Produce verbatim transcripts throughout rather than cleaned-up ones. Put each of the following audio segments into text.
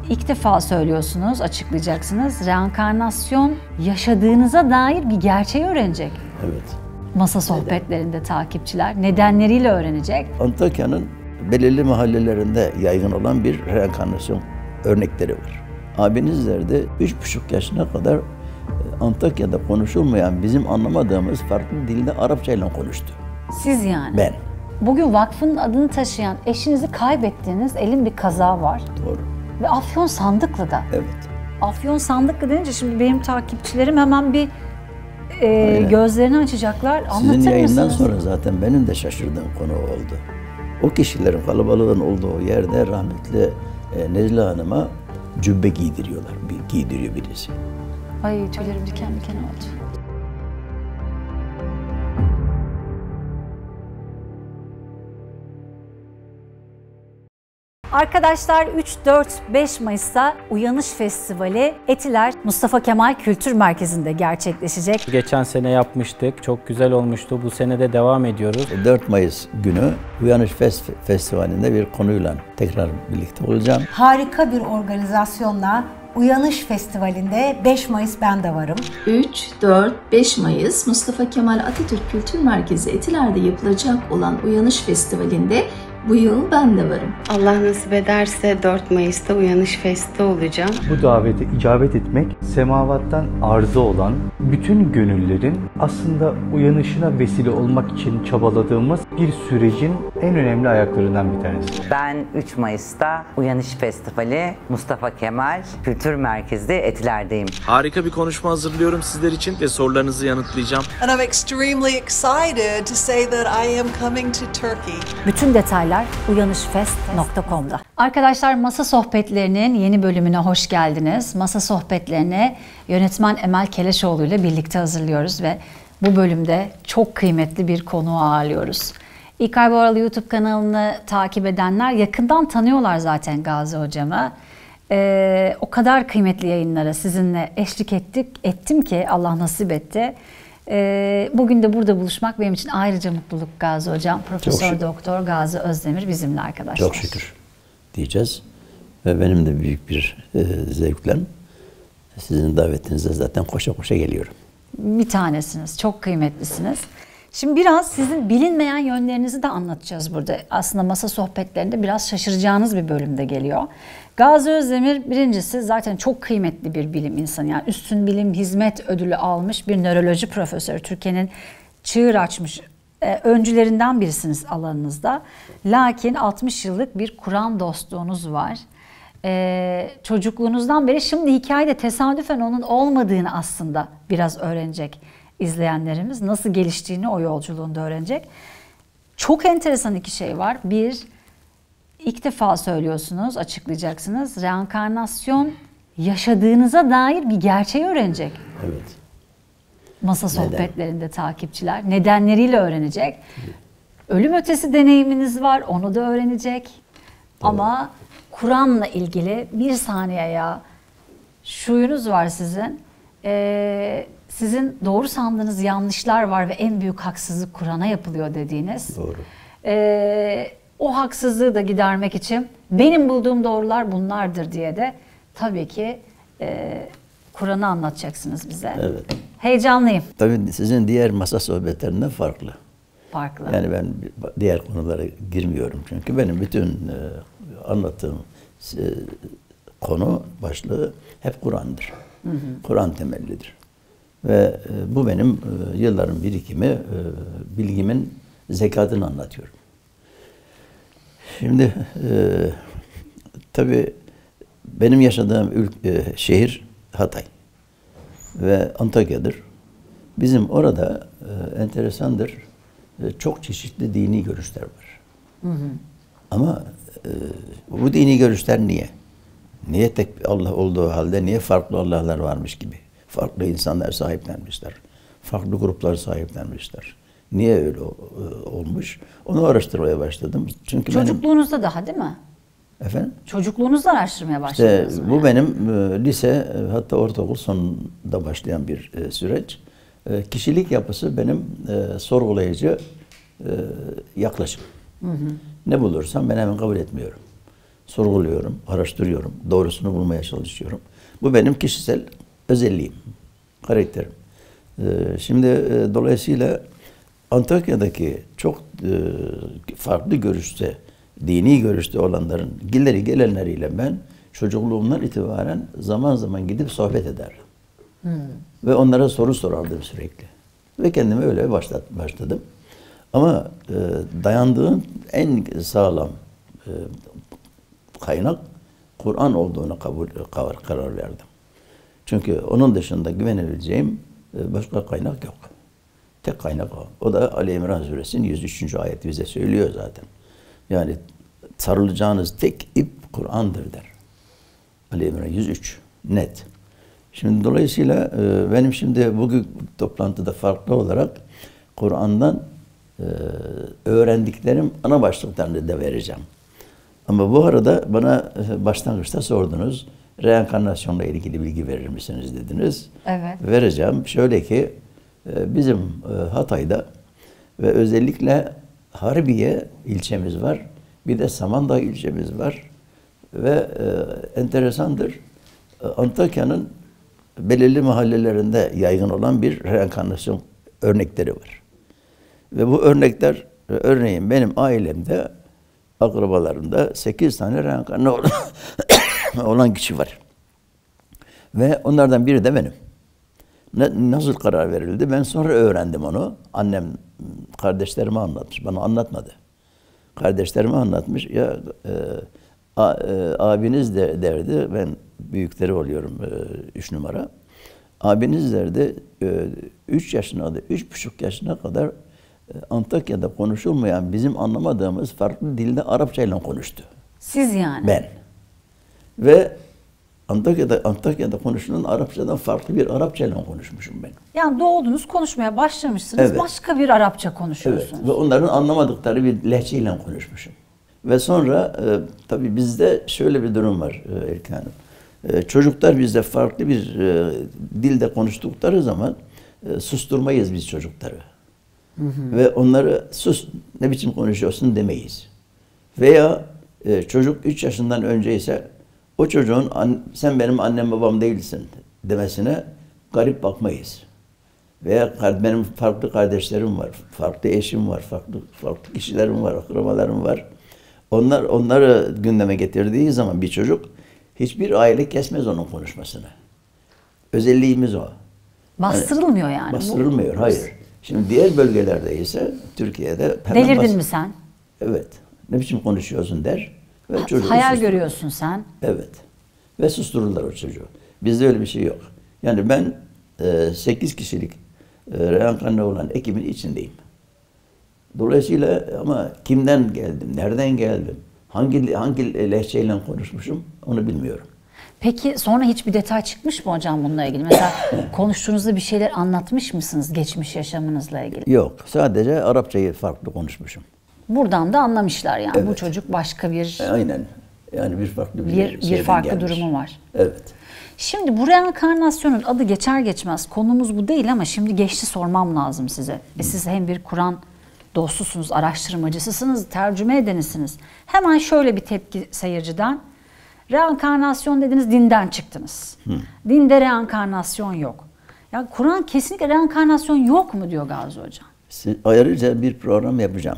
İlk defa söylüyorsunuz, açıklayacaksınız. Reenkarnasyon yaşadığınıza dair bir gerçeği öğrenecek. Evet. Masa sohbetlerinde Neden? takipçiler nedenleriyle öğrenecek. Antakya'nın belirli mahallelerinde yaygın olan bir reenkarnasyon örnekleri var. Abinizler de üç buçuk yaşına kadar Antakya'da konuşulmayan, bizim anlamadığımız farklı dilde Arapça ile konuştu. Siz yani? Ben. Bugün vakfın adını taşıyan eşinizi kaybettiğiniz elin bir kaza var. Doğru. Ve Afyon Sandıklı'da. Evet. Afyon Sandıklı denince şimdi benim takipçilerim hemen bir e, gözlerini açacaklar. Anlatır Sizin yayından mısınız? sonra zaten benim de şaşırdığım konu oldu. O kişilerin kalabalığın olduğu yerde rahmetli e, Necla Hanım'a cübbe giydiriyorlar. Bir, giydiriyor birisi. Ay tüylerim diken diken oldu. Arkadaşlar üç, dört, beş Mayıs'ta Uyanış Festivali Etiler Mustafa Kemal Kültür Merkezi'nde gerçekleşecek. Geçen sene yapmıştık. Çok güzel olmuştu. Bu sene de devam ediyoruz. dört Mayıs günü Uyanış Fest Festivali'nde bir konuyla tekrar birlikte olacağım. Harika bir organizasyonla Uyanış Festivali'nde beş Mayıs ben de varım. üç, dört, beş Mayıs Mustafa Kemal Atatürk Kültür Merkezi Etiler'de yapılacak olan Uyanış Festivali'nde bu yıl ben de varım. Allah nasip ederse dört Mayıs'ta Uyanış Fest'te olacağım. Bu davete icabet etmek, semavattan arzı olan bütün gönüllerin aslında uyanışına vesile olmak için çabaladığımız bir sürecin en önemli ayaklarından bir tanesi. Ben üç Mayıs'ta Uyanış Festivali Mustafa Kemal Kültür Merkezi Etiler'deyim. Harika bir konuşma hazırlıyorum sizler için ve sorularınızı yanıtlayacağım. And I'm extremely excited to say that I am coming to Turkey. Bütün detaylar uyanış fest nokta com'da. Arkadaşlar Masa Sohbetlerinin yeni bölümüne hoş geldiniz. Masa Sohbetlerini yönetmen Emel Keleşoğlu ile birlikte hazırlıyoruz ve bu bölümde çok kıymetli bir konuğu ağırlıyoruz. İlkay Boralı YouTube kanalını takip edenler yakından tanıyorlar zaten Gazi Hocam'ı. Ee, o kadar kıymetli yayınlara sizinle eşlik ettik, ettim ki Allah nasip etti. Bugün de burada buluşmak benim için ayrıca mutluluk Gazi Hocam. Profesör Doktor Gazi Özdemir bizimle arkadaşlar. Çok şükür diyeceğiz. Ve benim de büyük bir e, zevkle sizin davetinize zaten koşa koşa geliyorum. Bir tanesiniz. Çok kıymetlisiniz. Şimdi biraz sizin bilinmeyen yönlerinizi de anlatacağız burada. Aslında masa sohbetlerinde biraz şaşıracağınız bir bölümde geliyor. Gazi Özdemir birincisi zaten çok kıymetli bir bilim insanı. Yani üstün bilim hizmet ödülü almış bir nöroloji profesörü. Türkiye'nin çığır açmış e, öncülerinden birisiniz alanınızda. Lakin altmış yıllık bir Kur'an dostluğunuz var. E, çocukluğunuzdan beri şimdi hikayede tesadüfen onun olmadığını aslında biraz öğrenecek izleyenlerimiz. Nasıl geliştiğini o yolculuğunda öğrenecek. Çok enteresan iki şey var. Bir, İlk defa söylüyorsunuz, açıklayacaksınız. Reenkarnasyon yaşadığınıza dair bir gerçeği öğrenecek. Evet. Masa sohbetlerinde Neden? takipçiler nedenleriyle öğrenecek. Evet. Ölüm ötesi deneyiminiz var, onu da öğrenecek. Doğru. Ama Kur'an'la ilgili bir saniye ya şuyunuz var sizin. Ee, sizin doğru sandığınız yanlışlar var ve en büyük haksızlık Kur'an'a yapılıyor dediğiniz. Doğru. Ee, O haksızlığı da gidermek için benim bulduğum doğrular bunlardır diye de tabii ki e, Kur'an'ı anlatacaksınız bize. Evet. Heyecanlıyım. Tabii sizin diğer masa sohbetlerinden farklı. Farklı. Yani ben diğer konulara girmiyorum çünkü benim bütün e, anlattığım e, konu başlığı hep Kur'an'dır. Kur'an temellidir. Ve e, bu benim e, yılların birikimi, e, bilgimin zekatını anlatıyorum. Şimdi e, tabii benim yaşadığım ülke, e, şehir Hatay ve Antakya'dır. Bizim orada e, enteresandır, e, çok çeşitli dini görüşler var. Hı hı. Ama e, bu dini görüşler niye? Niye tek Allah olduğu halde niye farklı Allah'lar varmış gibi? Farklı insanlar sahiplenmişler, farklı gruplar sahiplenmişler. Niye öyle olmuş? Onu araştırmaya başladım. Çünkü çocukluğunuzda benim, daha değil mi? Efendim? Çocukluğunuzda araştırmaya başladınız işte mı? Bu yani? benim e, lise hatta ortaokul sonunda başlayan bir e, süreç. E, kişilik yapısı benim e, sorgulayıcı e, yaklaşım. Hı hı. Ne bulursam ben hemen kabul etmiyorum. sorguluyorum, araştırıyorum, doğrusunu bulmaya çalışıyorum. Bu benim kişisel özelliğim, karakterim. Ee, şimdi e, dolayısıyla Antakya'daki çok e, farklı görüşte, dini görüşte olanların gilleri gelenleriyle ben çocukluğumdan itibaren zaman zaman gidip sohbet ederdim. Hmm. Ve onlara soru sorardım sürekli. Ve kendime öyle başlat, başladım. Ama e, dayandığım en sağlam e, kaynak Kur'an olduğuna kabul karar, karar verdim. Çünkü onun dışında güvenebileceğim e, başka kaynak yok. Tek kaynak o. O da Ali İmran Suresinin yüz üçüncü ayeti bize söylüyor zaten. Yani sarılacağınız tek ip Kur'an'dır der. Ali İmran yüz üç. Net. Şimdi dolayısıyla e, benim şimdi bugün toplantıda farklı olarak Kur'an'dan e, öğrendiklerim ana başlıklarını da vereceğim. Ama bu arada bana e, başlangıçta sordunuz. Reenkarnasyonla ilgili bilgi verir misiniz dediniz. Evet. Vereceğim. Şöyle ki e, bizim e, Hatay'da ve özellikle Harbiye ilçemiz var. Bir de Samandağ ilçemiz var. Ve e, enteresandır. E, Antakya'nın belirli mahallelerinde yaygın olan bir reenkarnasyon örnekleri var. Ve bu örnekler, örneğin benim ailemde, akrabalarımda sekiz tane reenkarne olan kişi var. Ve onlardan biri de benim. Ne, nasıl karar verildi? Ben sonra öğrendim onu. Annem kardeşlerime anlatmış, bana anlatmadı. Kardeşlerime anlatmış. Ya e, a, e, abiniz de derdi, ben büyükleri oluyorum, e, üç numara. Abiniz derdi, e, üç yaşına da, üç buçuk yaşına kadar e, Antakya'da konuşulmayan, bizim anlamadığımız farklı dilde Arapça ile konuştu. Siz yani? Ben. Ve Antakya'da Antakya'da konuşulan Arapçadan farklı bir Arapça ile konuşmuşum ben. Yani doğdunuz, konuşmaya başlamışsınız, evet. Başka bir Arapça konuşuyorsunuz. Evet. Ve onların anlamadıkları bir lehçeyle konuşmuşum. Ve sonra e, tabii bizde şöyle bir durum var e, Erkan Hanım. E, çocuklar bizde farklı bir e, dilde konuştukları zaman e, susturmayız biz çocukları. Hı hı. Ve onları sus, ne biçim konuşuyorsun demeyiz. Veya e, çocuk üç yaşından önceyse o çocuğun sen benim annem babam değilsin demesine garip bakmayız. Veya benim farklı kardeşlerim var, farklı eşim var, farklı farklı kişilerim var, akrabalarım var. Onlar onları gündeme getirdiği zaman bir çocuk hiçbir aile kesmez onun konuşmasını. Özelliğimiz o. Bastırılmıyor yani. yani. Bastırılmıyor, bu... hayır. Şimdi diğer bölgelerde ise Türkiye'de delirdin bas... mi sen? Evet. Ne biçim konuşuyorsun der. Ve ha, çocuğu hayal susturur. görüyorsun sen. Evet. Ve sustururlar o çocuğu. Bizde öyle bir şey yok. Yani ben e, sekiz kişilik e, reenkarne olan ekibin içindeyim. Dolayısıyla ama kimden geldim, nereden geldim, hangi hangi lehçeyle konuşmuşum onu bilmiyorum. Peki sonra hiçbir detay çıkmış mı hocam bununla ilgili? Mesela konuştuğunuzda bir şeyler anlatmış mısınız geçmiş yaşamınızla ilgili? Yok. Sadece Arapçayı farklı konuşmuşum. Buradan da anlamışlar yani. Evet. Bu çocuk başka bir... Aynen. Yani bir farklı bir, bir, bir farklı gelmiş. durumu var. Evet. Şimdi bu reenkarnasyonun adı geçer geçmez konumuz bu değil ama şimdi geçti sormam lazım size. E siz hem bir Kur'an dostusunuz, araştırmacısısınız, tercüme edenisiniz. Hemen şöyle bir tepki seyirciden. Reenkarnasyon dediniz, dinden çıktınız. Hı. Dinde reenkarnasyon yok. Yani Kur'an kesinlikle reenkarnasyon yok mu diyor Gazi Hocam? Siz, ayrıca bir program yapacağım.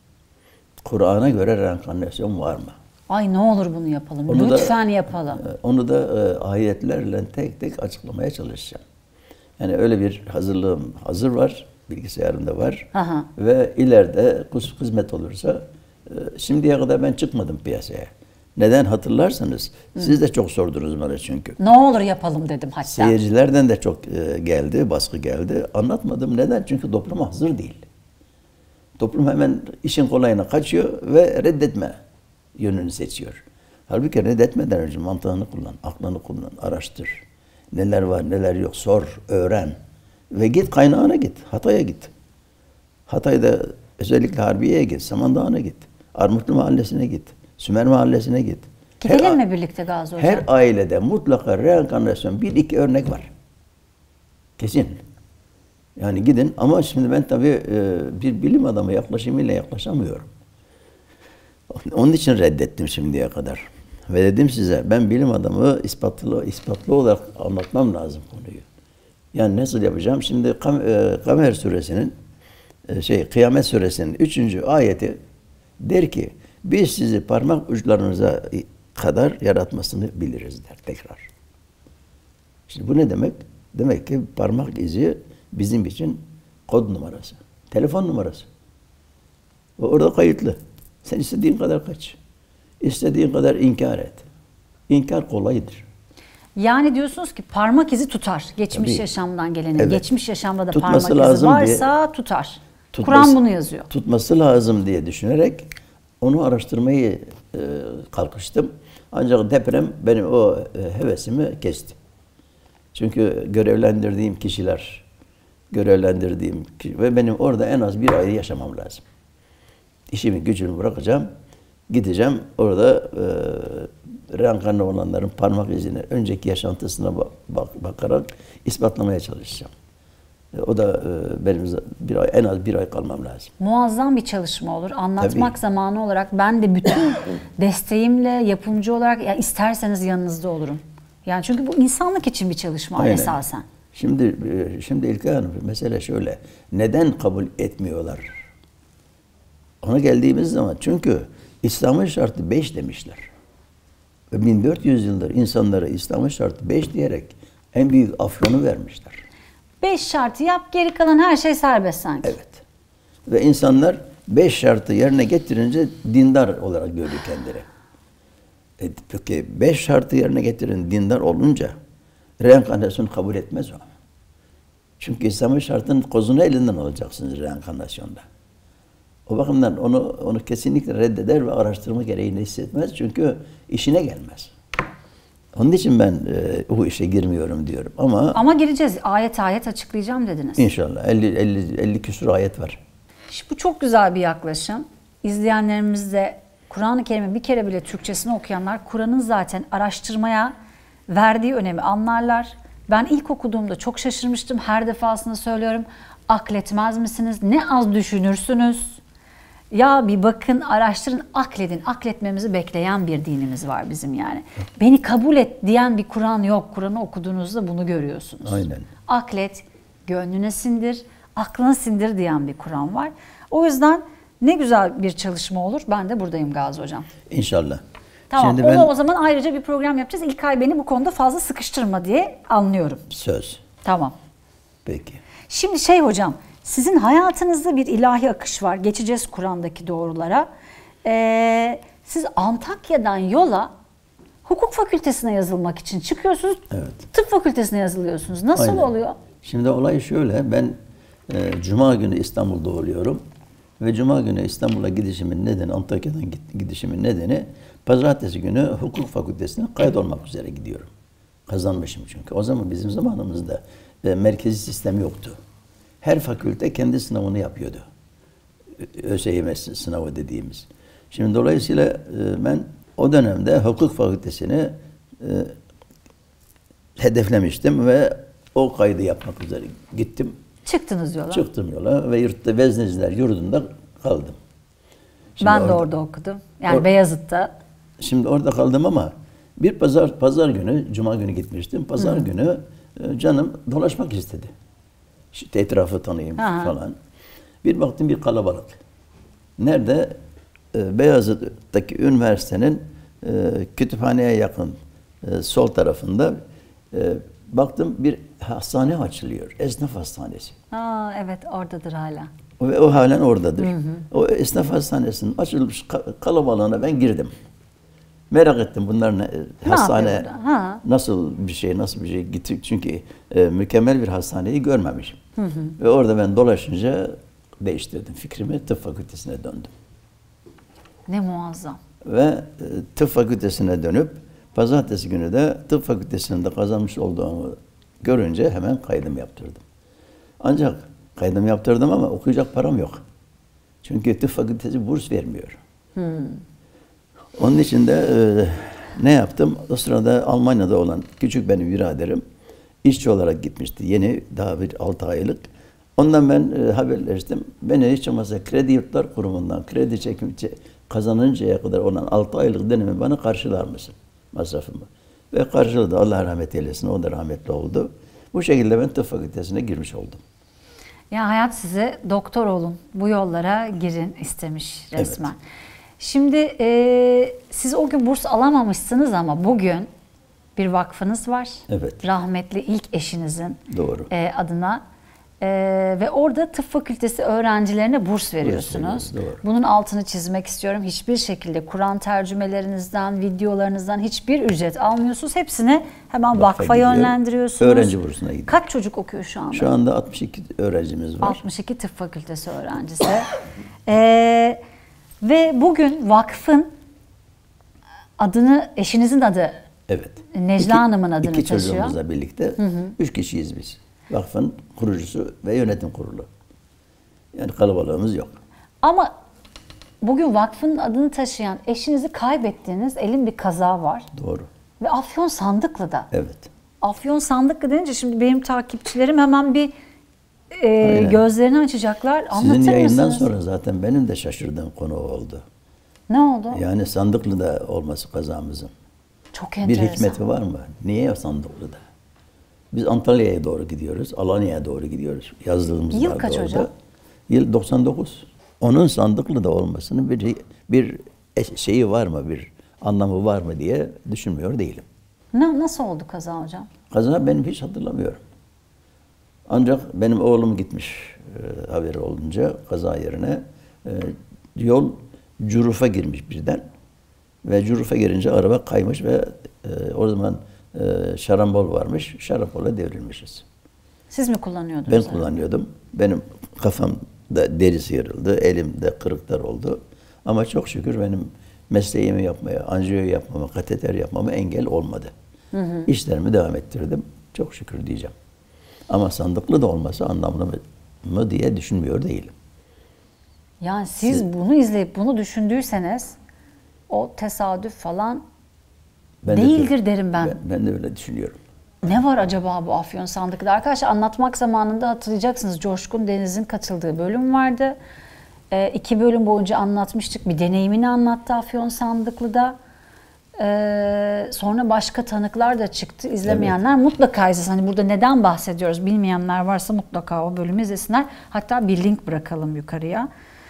Kur'an'a göre reenkarnasyon var mı? Ay ne olur bunu yapalım. Onu Lütfen da, yapalım. Onu da e, ayetlerle tek tek açıklamaya çalışacağım. Yani öyle bir hazırlığım hazır var. Bilgisayarımda var. Aha. Ve ileride kısmet olursa e, şimdiye kadar ben çıkmadım piyasaya. Neden hatırlarsanız Hı. siz de çok sordunuz bana çünkü. Ne olur yapalım dedim hatta. Seyircilerden de çok e, geldi, baskı geldi. Anlatmadım. Neden? Çünkü toplum hazır değil. Toplum hemen işin kolayına kaçıyor ve reddetme yönünü seçiyor. Halbuki reddetmeden önce mantığını kullan, aklını kullan, araştır. Neler var, neler yok, sor, öğren. Ve git kaynağına git, Hatay'a git. Hatay'da özellikle Harbiye'ye git, Samandağ'a git. Armutlu Mahallesi'ne git, Sümer Mahallesi'ne git. Gidelim her, mi birlikte Gazi Hocam? Her ailede mutlaka reenkarnasyon bir iki örnek var. Kesin. Yani gidin ama şimdi ben tabii bir bilim adamı yaklaşımıyla yaklaşamıyorum. Onun için reddettim şimdiye kadar. Ve dedim size, ben bilim adamı ispatlı, ispatlı olarak anlatmam lazım konuyu. Yani nasıl yapacağım? Şimdi Kam e, Kamer suresinin, e, şey Kıyamet suresinin üçüncü ayeti der ki, biz sizi parmak uçlarınıza kadar yaratmasını biliriz der tekrar. Şimdi bu ne demek? Demek ki parmak izi bizim için kod numarası, telefon numarası. Ve orada kayıtlı. Sen istediğin kadar kaç. İstediğin kadar inkar et. İnkar kolaydır. Yani diyorsunuz ki parmak izi tutar. Geçmiş Tabii. yaşamdan gelenin. Evet. Geçmiş yaşamda da Tutması parmak izi varsa diye, tutar. tutması, Kur'an bunu yazıyor. Tutması lazım diye düşünerek onu araştırmayı e, kalkıştım. Ancak deprem benim o e, hevesimi kesti. Çünkü görevlendirdiğim kişiler, görevlendirdiğim kişi, ve benim orada en az bir ay yaşamam lazım. İşimi gücümü bırakacağım, gideceğim orada e, reenkarne olanların parmak izine, önceki yaşantısına bak, bak, bakarak ispatlamaya çalışacağım. E, o da e, benim bir ay, en az bir ay kalmam lazım. Muazzam bir çalışma olur. Anlatmak Tabii. zamanı olarak ben de bütün desteğimle yapımcı olarak ya isterseniz yanınızda olurum. Yani çünkü bu insanlık için bir çalışma Aynen. esasen. Şimdi şimdi İlkay Hanım, mesele şöyle. Neden kabul etmiyorlar? Ona geldiğimiz zaman, çünkü İslam'ın şartı beş demişler. Ve bin dört yüz yıldır insanlara İslam'ın şartı beş diyerek en büyük afyonu vermişler. Beş şartı yap, geri kalan her şey serbest sanki. Evet. Ve insanlar beş şartı yerine getirince dindar olarak görüyor kendileri. E, peki beş şartı yerine getirin dindar olunca reenkarnasyonu kabul etmez o. Çünkü İslam'ın şartının kozunu elinden alacaksınız reenkarnasyonda. O bakımdan onu onu kesinlikle reddeder ve araştırma gereğini hissetmez. Çünkü işine gelmez. Onun için ben e, bu işe girmiyorum diyorum. Ama Ama gireceğiz. Ayet ayet açıklayacağım dediniz. İnşallah. elli elli elli küsur ayet var. İşte bu çok güzel bir yaklaşım. İzleyenlerimiz de Kur'an-ı Kerim'in bir kere bile Türkçesini okuyanlar Kur'an'ın zaten araştırmaya verdiği önemi anlarlar. Ben ilk okuduğumda çok şaşırmıştım. Her defasında söylüyorum. Akletmez misiniz? Ne az düşünürsünüz? Ya bir bakın, araştırın, akledin. Akletmemizi bekleyen bir dinimiz var bizim yani. Beni kabul et diyen bir Kur'an yok. Kur'an'ı okuduğunuzda bunu görüyorsunuz. Aynen. Aklet, gönlüne sindir, aklına sindir diyen bir Kur'an var. O yüzden ne güzel bir çalışma olur. Ben de buradayım Gazi Hocam. İnşallah. Tamam. Şimdi Onu ben, o zaman ayrıca bir program yapacağız. İlkay beni bu konuda fazla sıkıştırma diye anlıyorum. söz. Tamam. Peki. Şimdi şey hocam, sizin hayatınızda bir ilahi akış var. Geçeceğiz Kur'an'daki doğrulara. Ee, siz Antakya'dan yola hukuk fakültesine yazılmak için çıkıyorsunuz. Evet. Tıp fakültesine yazılıyorsunuz. Nasıl Aynen. oluyor? Şimdi olay şöyle. Ben e, Cuma günü İstanbul'da oluyorum. Ve Cuma günü İstanbul'a gidişimin nedeni, Antakya'dan gidişimin nedeni, Pazartesi günü hukuk fakültesine kaydolmak üzere gidiyorum. Kazanmışım çünkü. O zaman bizim zamanımızda e, merkezi sistem yoktu. Her fakülte kendi sınavını yapıyordu. ÖSYM sınavı dediğimiz. Şimdi dolayısıyla e, ben o dönemde hukuk fakültesini e, hedeflemiştim ve o kaydı yapmak üzere gittim. Çıktınız yola. Çıktım yola ve yurtta Vezneciler yurdunda kaldım. Şimdi ben de orada, orada okudum. Yani or, Beyazıt'ta. Şimdi orada kaldım ama bir pazar pazar günü, Cuma günü gitmiştim. Pazar Hı. günü e, canım dolaşmak istedi. İşte etrafı tanıyayım Aha. falan. Bir baktım bir kalabalık. Nerede? E, Beyazıt'taki üniversitenin e, kütüphaneye yakın e, sol tarafında e, baktım bir hastane açılıyor. Esnaf hastanesi. Aa, evet oradadır hala. Ve o halen oradadır. Hı hı. O esnaf hastanesinin açılmış kalabalığına ben girdim. Merak ettim bunlar ne, ne hastane nasıl bir şey, nasıl bir şey gittik çünkü e, mükemmel bir hastaneyi görmemişim. Hı hı. Ve orada ben dolaşınca değiştirdim fikrimi, tıp fakültesine döndüm. Ne muazzam. Ve e, tıp fakültesine dönüp pazartesi günü de tıp fakültesinde kazanmış olduğumu görünce hemen kaydım yaptırdım. Ancak kaydım yaptırdım ama okuyacak param yok. Çünkü tıp fakültesi burs vermiyor. Hmm. Onun için de e, ne yaptım? O sırada Almanya'da olan küçük benim biraderim işçi olarak gitmişti. Yeni, daha bir altı aylık. Ondan ben e, haberleştim. Beni hiç olmazsa Kredi Yurtlar Kurumu'ndan kredi çekim, kazanıncaya kadar olan altı aylık dönemi bana karşılar mısın masrafımı? Ve karşıladı. Allah rahmet eylesin. O da rahmetli oldu. Bu şekilde ben tıp fakültesine girmiş oldum. Ya hayat size doktor olun, bu yollara girin istemiş resmen. Evet. Şimdi e, siz o gün burs alamamışsınız ama bugün bir vakfınız var. Evet. Rahmetli ilk eşinizin Doğru. e, adına. E, ve orada tıp fakültesi öğrencilerine burs veriyorsunuz. Doğru. Bunun altını çizmek istiyorum. Hiçbir şekilde Kur'an tercümelerinizden, videolarınızdan hiçbir ücret almıyorsunuz. Hepsini hemen Vakfa vakfa gidiyor. yönlendiriyorsunuz. Öğrenci bursuna gidiyor. Kaç çocuk okuyor şu anda? Şu anda altmış iki öğrencimiz var. altmış iki tıp fakültesi öğrencisi. ee, ve bugün vakfın adını, eşinizin adı Evet. Necla İki- Hanım'ın adını iki taşıyor. çocuğumuzla birlikte üç kişiyiz biz. Vakfın kurucusu ve yönetim kurulu. Yani kalabalığımız yok. Ama bugün vakfın adını taşıyan eşinizi kaybettiğiniz elin bir kaza var. Doğru. Ve Afyon Sandıklı'da. Evet. Afyon Sandıklı denince şimdi benim takipçilerim hemen bir e, Aynen. gözlerini açacaklar. Anlatır Sizin yayından mısınız? sonra zaten benim de şaşırdığım konu oldu. Ne oldu? Yani Sandıklı'da olması kazamızın. Çok Bir enteresan. hikmeti var mı? Niye Sandıklı'da? Biz Antalya'ya doğru gidiyoruz, Alanya'ya doğru gidiyoruz. Yazdığımız Yıl vardı kaç orada. hocam? Yıl doksan dokuz. Onun Sandıklı'da olmasının bir bir şeyi var mı, bir anlamı var mı diye düşünmüyor değilim. Ne, nasıl oldu kaza hocam? Kaza benim hiç hatırlamıyorum. Ancak benim oğlum gitmiş e, haberi olunca kaza yerine e, yol Curuf'a girmiş birden ve Curuf'a girince araba kaymış ve e, o zaman e, şarambol varmış. Şarambola devrilmişiz. Siz mi kullanıyordunuz? Ben yani? kullanıyordum. Benim kafamda derisi yarıldı, elimde kırıklar oldu. Ama çok şükür benim mesleğimi yapmaya, anjiyo yapmama, kateter yapmama engel olmadı. Hı hı. İşlerimi devam ettirdim. Çok şükür diyeceğim. Ama Sandıklı da olması anlamlı mı diye düşünmüyor değilim. Yani siz Siz- bunu izleyip bunu düşündüyseniz o tesadüf falan Ben de değildir öyle- derim ben. ben. Ben de öyle düşünüyorum. Ne var acaba bu Afyon Sandıklı'da? Arkadaşlar anlatmak zamanında hatırlayacaksınız. Coşkun Deniz'in katıldığı bölüm vardı. Ee, iki bölüm boyunca anlatmıştık. Bir deneyimini anlattı Afyon Sandıklı'da. Ee, sonra başka tanıklar da çıktı. İzlemeyenler mutlaka izlesin. Hani burada neden bahsediyoruz bilmeyenler varsa mutlaka o bölümü izlesinler. Hatta bir link bırakalım yukarıya.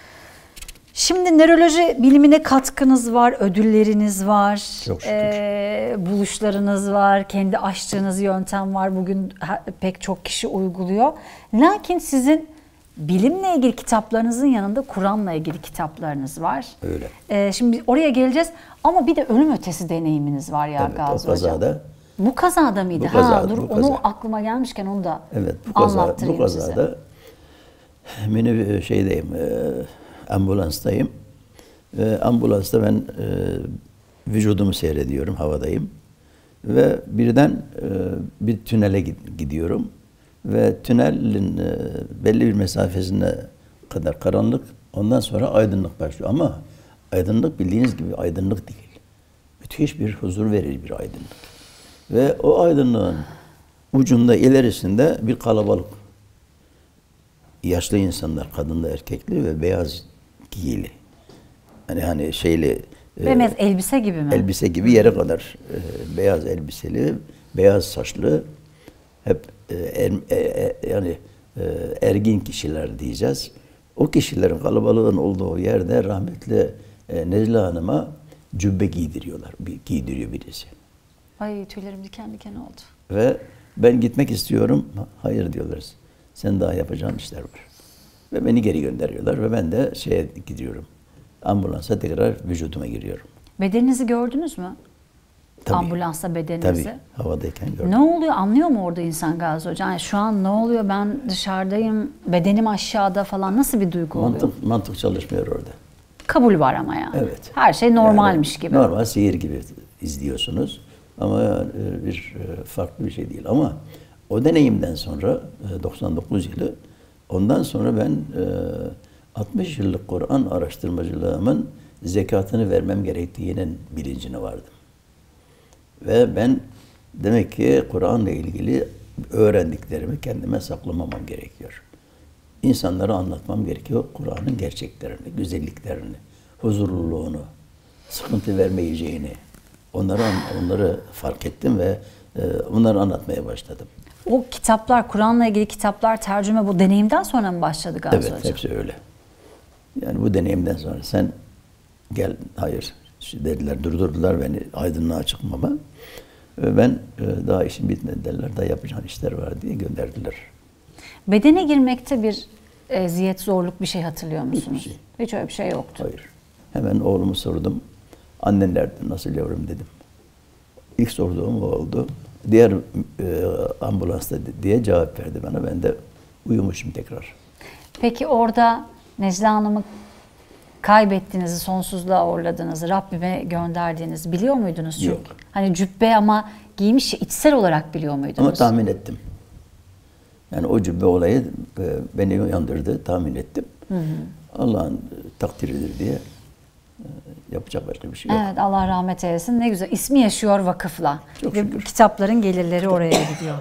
Şimdi nöroloji bilimine katkınız var, ödülleriniz var, Çok şükür. ee, buluşlarınız var, kendi açtığınız yöntem var. Bugün ha- pek çok kişi uyguluyor. Lakin sizin bilimle ilgili kitaplarınızın yanında Kur'an'la ilgili kitaplarınız var. Öyle. Ee, şimdi oraya geleceğiz ama bir de ölüm ötesi deneyiminiz var ya Evet, Gazi o kazada. Hocam. Bu kazada mıydı? Bu kaza- ha, dur bu onu kaza. aklıma gelmişken onu da Evet, bu kaza, anlattırayım bu size. kazada mini şeydeyim, e, ambulanstayım. E, ambulansta ben e, vücudumu seyrediyorum, havadayım. Ve birden e, bir tünele gid- gidiyorum. Ve tünelin e, belli bir mesafesine kadar karanlık, ondan sonra aydınlık başlıyor. Ama aydınlık bildiğiniz gibi aydınlık değil. Müthiş bir huzur verici bir aydınlık. Ve o aydınlığın ucunda, ilerisinde bir kalabalık. Yaşlı insanlar, kadınlı, erkekli ve beyaz giyili. Hani hani şeyli Ve mez elbise gibi mi? elbise gibi yere kadar e, beyaz elbiseli, beyaz saçlı, hep e, er, e, e, yani e, ergin kişiler diyeceğiz. O kişilerin kalabalığın olduğu yerde rahmetli e, Necla Hanım'a cübbe giydiriyorlar. Bir, giydiriyor birisi. Ay tüylerim diken diken oldu. Ve ben gitmek istiyorum. Hayır diyorlar. Sen daha yapacağın işler var. Ve beni geri gönderiyorlar ve ben de şeye gidiyorum. Ambulansa tekrar vücuduma giriyorum. Bedeninizi gördünüz mü? Tabii. Ambulansa bedeninizi. Tabii. Havadayken gördüm. Ne oluyor? Anlıyor mu orada insan Gazi Hocam? Yani şu an ne oluyor? Ben dışarıdayım, bedenim aşağıda falan. Nasıl bir duygu oluyor? Mantık, mantık çalışmıyor orada. Kabul var ama yani. Evet. Her şey normalmiş Yani gibi. Normal seyir gibi izliyorsunuz. Ama e, bir e, farklı bir şey değil. Ama o deneyimden sonra e, doksan dokuz yılı, ondan sonra ben e, altmış yıllık Kur'an araştırmacılığımın zekatını vermem gerektiğinin bilincine vardım. Ve ben demek ki Kur'an'la ilgili öğrendiklerimi kendime saklamamam gerekiyor. İnsanlara anlatmam gerekiyor Kur'an'ın gerçeklerini, güzelliklerini, huzurluluğunu, sıkıntı vermeyeceğini onları onları fark ettim ve e, onları anlatmaya başladım. O kitaplar, Kur'an'la ilgili kitaplar, tercüme bu deneyimden sonra mı başladı Gazi Evet, Hocam? hepsi öyle. Yani bu deneyimden sonra sen gel, hayır dediler, durdurdular beni aydınlığa çıkmama. Ve ben e, daha işin bitmedi derler, daha yapacağın işler var diye gönderdiler. Bedene girmekte bir eziyet, zorluk bir şey hatırlıyor musunuz? Hiçbir şey. Hiç öyle bir şey yoktu. Hayır. Hemen oğlumu sordum. Annen nerede, nasıl yavrum dedim. İlk sorduğum o oldu. Diğer e, ambulansta diye cevap verdi bana. Ben de uyumuşum tekrar. Peki orada Necla Hanım'ı kaybettiğinizi, sonsuzluğa uğurladığınızı, Rabbime gönderdiğinizi biliyor muydunuz? Çünkü Yok. Hani cübbe ama giymiş, içsel olarak biliyor muydunuz? Ama tahmin ettim. Yani o cübbe olayı e, beni uyandırdı, tahmin ettim. Allah'ın takdiridir diye e, yapacak başka bir şey yok. Evet, Allah rahmet eylesin. Ne güzel. İsmi yaşıyor vakıfla. Çok Ve şükür. kitapların gelirleri oraya gidiyor.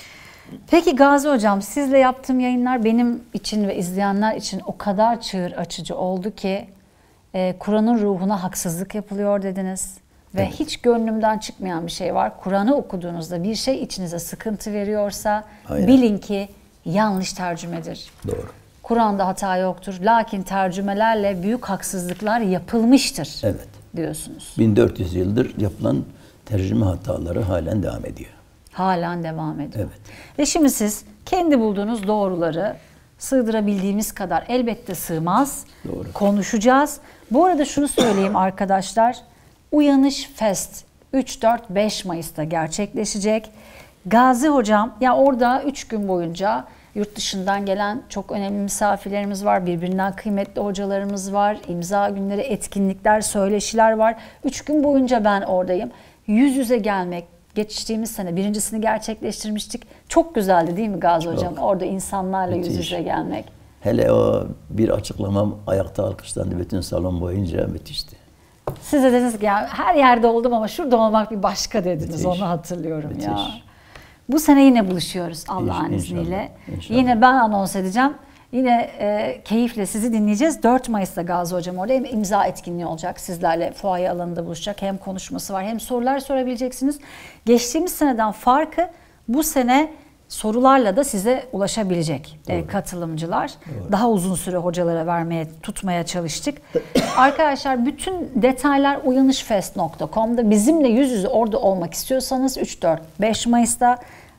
Peki Gazi Hocam, sizle yaptığım yayınlar benim için ve izleyenler için o kadar çığır açıcı oldu ki e, Kur'an'ın ruhuna haksızlık yapılıyor dediniz. Ve Evet. hiç gönlümden çıkmayan bir şey var. Kur'an'ı okuduğunuzda bir şey içinize sıkıntı veriyorsa Aynen. bilin ki yanlış tercümedir. Doğru. Kur'an'da hata yoktur. Lakin tercümelerle büyük haksızlıklar yapılmıştır Evet. diyorsunuz. bin dört yüz yıldır yapılan tercüme hataları halen devam ediyor. Halen devam ediyor. Evet. Ve şimdi siz kendi bulduğunuz doğruları sığdırabildiğimiz kadar, elbette sığmaz, Doğru. konuşacağız. Bu arada şunu söyleyeyim arkadaşlar. Uyanış Fest üç dört beş Mayıs'ta gerçekleşecek. Gazi Hocam, ya orada üç gün boyunca yurt dışından gelen çok önemli misafirlerimiz var. Birbirinden kıymetli hocalarımız var. İmza günleri, etkinlikler, söyleşiler var. üç gün boyunca ben oradayım. Yüz yüze gelmek, geçtiğimiz sene birincisini gerçekleştirmiştik. Çok güzeldi değil mi Gazi Hocam? Orada insanlarla Müthiş. yüz yüze gelmek. Hele o bir açıklamam ayakta alkışlandı bütün salon boyunca, müthişti. Siz de dediniz ki ya, her yerde oldum ama şurada olmak bir başka dediniz. Müthiş. Onu hatırlıyorum Müthiş. ya. Bu sene yine buluşuyoruz Allah'ın İnşallah, izniyle. inşallah. Yine ben anons edeceğim. Yine e, keyifle sizi dinleyeceğiz. dört Mayıs'ta Gazi Hocam orada hem imza etkinliği olacak. Sizlerle fuaye alanında buluşacak. Hem konuşması var, hem sorular sorabileceksiniz. Geçtiğimiz seneden farkı bu sene sorularla da size ulaşabilecek e, katılımcılar. Doğru. Daha uzun süre hocalara vermeye, tutmaya çalıştık. Arkadaşlar bütün detaylar uyanışfest nokta com'da. Bizimle yüz yüze orada olmak istiyorsanız üç dört beş Mayıs'ta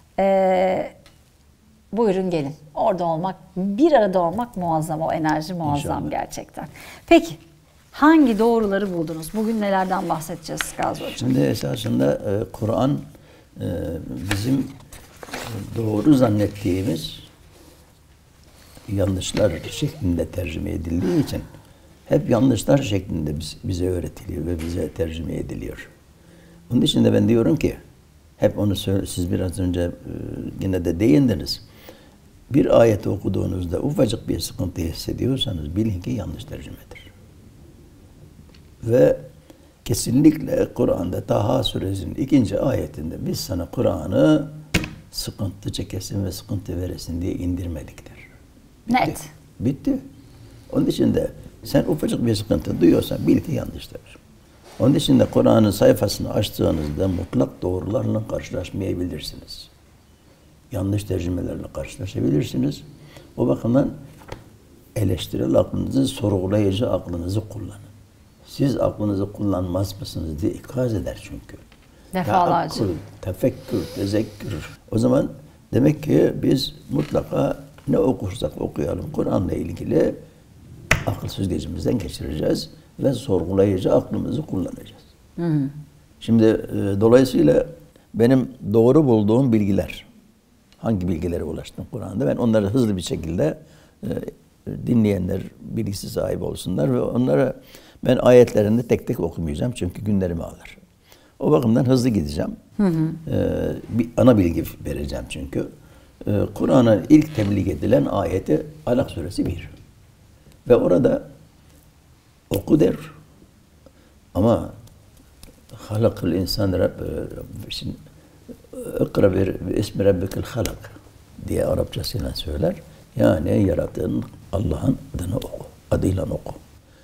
e, buyurun gelin. Orada olmak, bir arada olmak muazzam. O enerji muazzam İnşallah. Gerçekten. Peki hangi doğruları buldunuz? Bugün nelerden bahsedeceğiz Gazi Hocam? Şimdi esasında e, Kur'an e, bizim doğru zannettiğimiz yanlışlar şeklinde tercüme edildiği için hep yanlışlar şeklinde bize öğretiliyor ve bize tercüme ediliyor. Bunun için de ben diyorum ki, hep onu söyle, siz biraz önce yine de değindiniz. Bir ayeti okuduğunuzda ufacık bir sıkıntı hissediyorsanız bilin ki yanlış tercümedir. Ve kesinlikle Kur'an'da Taha suresinin ikinci ayetinde biz sana Kur'an'ı sıkıntı çekesin ve sıkıntı veresin diye indirmediktir. Bitti. Net. Bitti. Onun için de sen ufacık bir sıkıntı duyuyorsan bil ki yanlıştır. Onun için de Kur'an'ın sayfasını açtığınızda mutlak doğrularla karşılaşmayabilirsiniz. Yanlış tercümelerle karşılaşabilirsiniz. O bakımdan eleştirel aklınızı, sorgulayıcı aklınızı kullanın. Siz aklınızı kullanmaz mısınız diye ikaz eder çünkü. Defalarca. Teakkül, tefekkür, tezekkür. O zaman demek ki biz mutlaka ne okursak okuyalım Kur'an'la ilgili akıl süzgecimizden geçireceğiz ve sorgulayıcı aklımızı kullanacağız. Hı hı. Şimdi e, dolayısıyla benim doğru bulduğum bilgiler, hangi bilgilere ulaştım Kur'an'da, ben onları hızlı bir şekilde e, dinleyenler bilgisi sahibi olsunlar ve onlara ben ayetlerini tek tek okumayacağım çünkü günlerimi alır. O bakımdan hızlı gideceğim. Hı hı. Ee, bir ana bilgi vereceğim çünkü. Ee, Kur'an'ın ilk tebliğ edilen ayeti Alak suresi bir. Ve orada oku der. Ama halakıl insan Rabbi, şimdi ikra bir ismi rabbikil halak diye Arapçasıyla söyler. Yani yarattığın Allah'ın adını oku. Adıyla oku.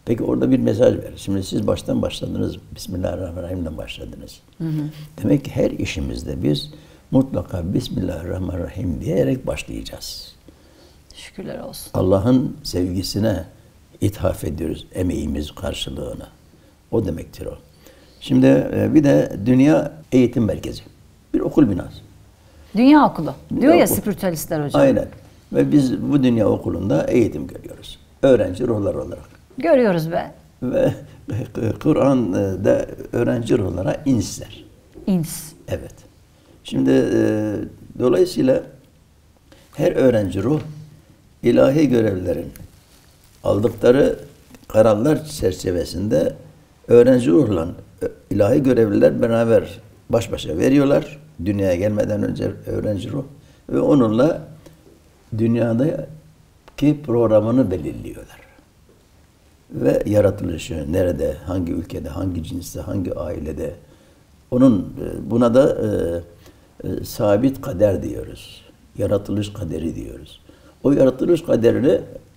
Peki orada bir mesaj ver. Şimdi siz baştan başladınız. Bismillahirrahmanirrahim'den başladınız. Hı hı. Demek ki her işimizde biz mutlaka Bismillahirrahmanirrahim diyerek başlayacağız. Şükürler olsun. Allah'ın sevgisine ithaf ediyoruz emeğimiz karşılığını. O demektir o. Şimdi bir de Dünya Eğitim Merkezi. Bir okul binası. Dünya okulu. Dünya Diyor ya okulu. spiritüalistler hocam. Aynen. Ve biz bu dünya okulunda eğitim görüyoruz. Öğrenci ruhlar olarak. Görüyoruz be. Ve Kur'an'da öğrenci ruhlara insler. İns. Evet. Şimdi e, dolayısıyla her öğrenci ruh ilahi görevlerin aldıkları kararlar çerçevesinde öğrenci ruhla ilahi görevliler beraber baş başa veriyorlar. Dünyaya gelmeden önce öğrenci ruh ve onunla dünyadaki programını belirliyorlar. Ve yaratılışı nerede, hangi ülkede, hangi cinste, hangi ailede onun buna da e, e, sabit kader diyoruz. Yaratılış kaderi diyoruz. O yaratılış kaderini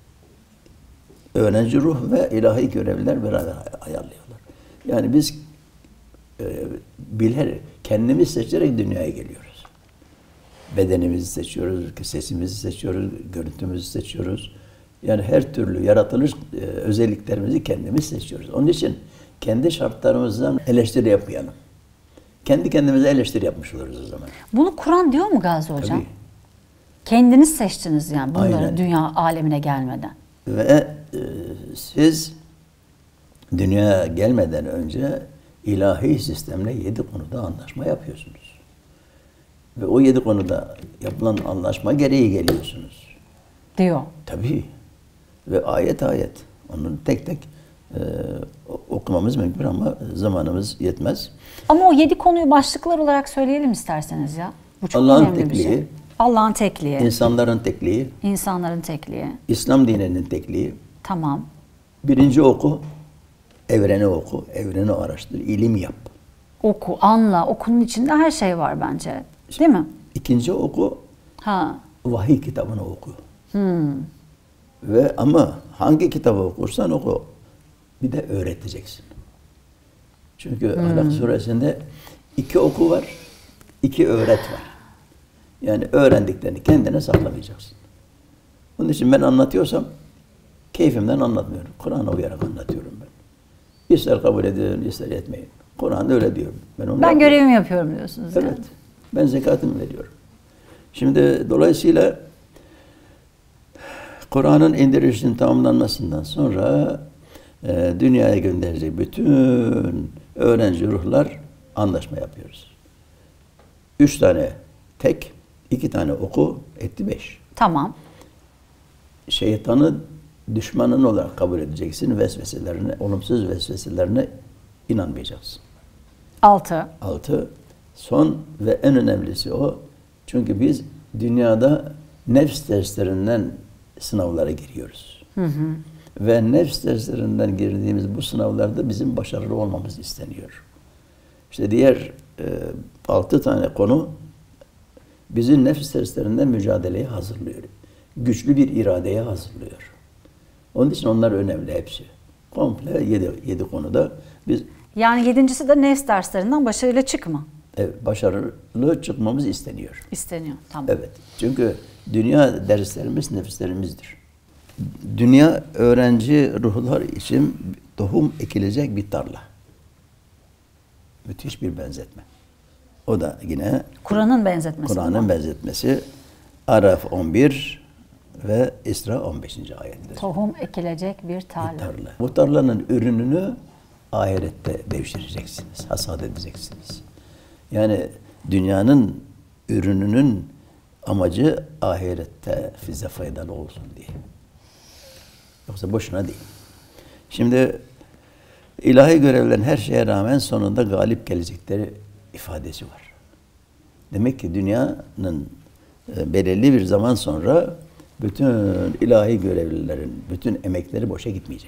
öğrenci ruh ve ilahi görevliler beraber ayarlıyorlar. Yani biz e, biler kendimiz seçerek dünyaya geliyoruz. Bedenimizi seçiyoruz, sesimizi seçiyoruz, görüntümüzü seçiyoruz. Yani her türlü yaratılış e, özelliklerimizi kendimiz seçiyoruz. Onun için kendi şartlarımızdan eleştiri yapmayalım. Kendi kendimize eleştiri yapmış oluruz o zaman. Bunu Kur'an diyor mu Gazi Hocam? Tabii. Kendiniz seçtiniz yani bunları Aynen. dünya alemine gelmeden. Ve e, siz dünyaya gelmeden önce ilahi sistemle yedi konuda anlaşma yapıyorsunuz. Ve o yedi konuda yapılan anlaşma gereği geliyorsunuz. Diyor. Tabii. Ve ayet ayet. Onu tek tek e, okumamız mümkün ama zamanımız yetmez. Ama o yedi konuyu başlıklar olarak söyleyelim isterseniz ya. Bu çok Allah'ın önemli tekliği, bir şey. Allah'ın tekliği. insanların tekliği, insanların tekliği. İslam dininin tekliği. Tamam. Birinci oku, evreni oku, evreni araştır, ilim yap. Oku, anla. Okunun içinde her şey var bence. Değil mi? İkinci oku, Ha. vahiy kitabını oku. Hmm. Ve ama hangi kitabı okursan oku, bir de öğreteceksin. Çünkü hmm. Alak suresinde iki oku var, iki öğret var. Yani öğrendiklerini kendine saklamayacaksın. Onun için ben anlatıyorsam keyfimden anlatmıyorum. Kur'an'a uyarak anlatıyorum ben. İster kabul edin, ister etmeyin. Kur'an'da öyle diyor. Ben, onu ben görevimi yapıyorum diyorsunuz. Evet. Yani. Ben zekatımı veriyorum. Şimdi dolayısıyla Kur'an'ın indirilişinin tamamlanmasından sonra e, dünyaya gönderecek bütün öğrenci ruhlar anlaşma yapıyoruz. Üç tane tek, iki tane oku, etti beş. Tamam. Şeytanı düşmanın olarak kabul edeceksin. Vesveselerine, olumsuz vesveselerine inanmayacaksın. Altı. Altı. Son ve en önemlisi o. Çünkü biz dünyada nefs testlerinden sınavlara giriyoruz. Hı hı. Ve nefs testlerinden girdiğimiz bu sınavlarda bizim başarılı olmamız isteniyor. İşte diğer e, altı tane konu bizi nefs testlerinden mücadeleye hazırlıyor. Güçlü bir iradeye hazırlıyor. Onun için onlar önemli hepsi. Komple yedi, yedi konuda biz... Yani yedincisi de nefs derslerinden başarıyla çıkma. Evet, başarılı çıkmamız isteniyor. İsteniyor, tamam. Evet, çünkü dünya derslerimiz nefislerimizdir. Dünya öğrenci ruhlar için tohum ekilecek bir tarla. Müthiş bir benzetme. O da yine Kur'an'ın benzetmesi. Kur'an'ın benzetmesi Araf on bir ve İsra on beşinci ayetler. Tohum ekilecek bir tarla. Bir tarla. Bu tarlanın ürününü ahirette devşireceksiniz, hasat edeceksiniz. Yani dünyanın ürününün amacı ahirette size faydalı olsun diye. Yoksa boşuna değil. Şimdi ilahi görevlerin her şeye rağmen sonunda galip gelecekleri ifadesi var. Demek ki dünyanın belirli bir zaman sonra bütün ilahi görevlilerin bütün emekleri boşa gitmeyecek.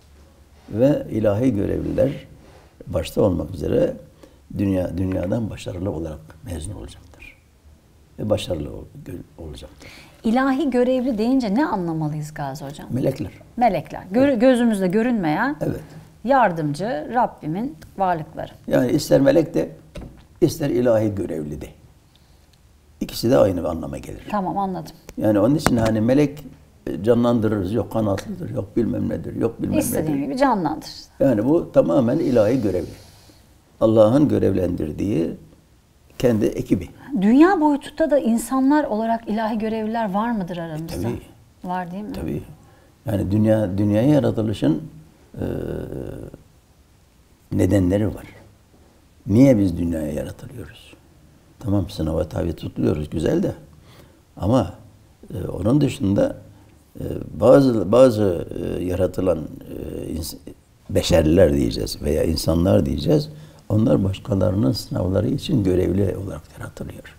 Ve ilahi görevliler başta olmak üzere dünya dünyadan başarılı olarak mezun olacaktır. ve başarılı ol, olacaktır. İlahi görevli deyince ne anlamalıyız Gazi Hocam? Melekler. Melekler. Gör, evet. Gözümüzde görünmeyen evet. yardımcı Rabbimin varlıkları. Yani ister melek de, ister ilahi görevli de. İkisi de aynı anlama gelir. Tamam, anladım. Yani onun için hani melek canlandırırız. Yok kanatlıdır, yok bilmem nedir, yok bilmem İstediğin nedir. gibi canlandır. Yani bu tamamen ilahi görevli. Allah'ın görevlendirdiği kendi ekibi. Dünya boyutunda da insanlar olarak ilahi görevliler var mıdır aramızda? E, tabii. Var değil mi? Tabii. Yani dünya dünyaya yaratılışın e, nedenleri var. Niye biz dünyaya yaratılıyoruz? Tamam, sınava tabi tutuluyoruz, güzel de. Ama e, onun dışında e, bazı bazı e, yaratılan e, ins- beşerler diyeceğiz veya insanlar diyeceğiz. Onlar başkalarının sınavları için görevli olarak yaratılıyor.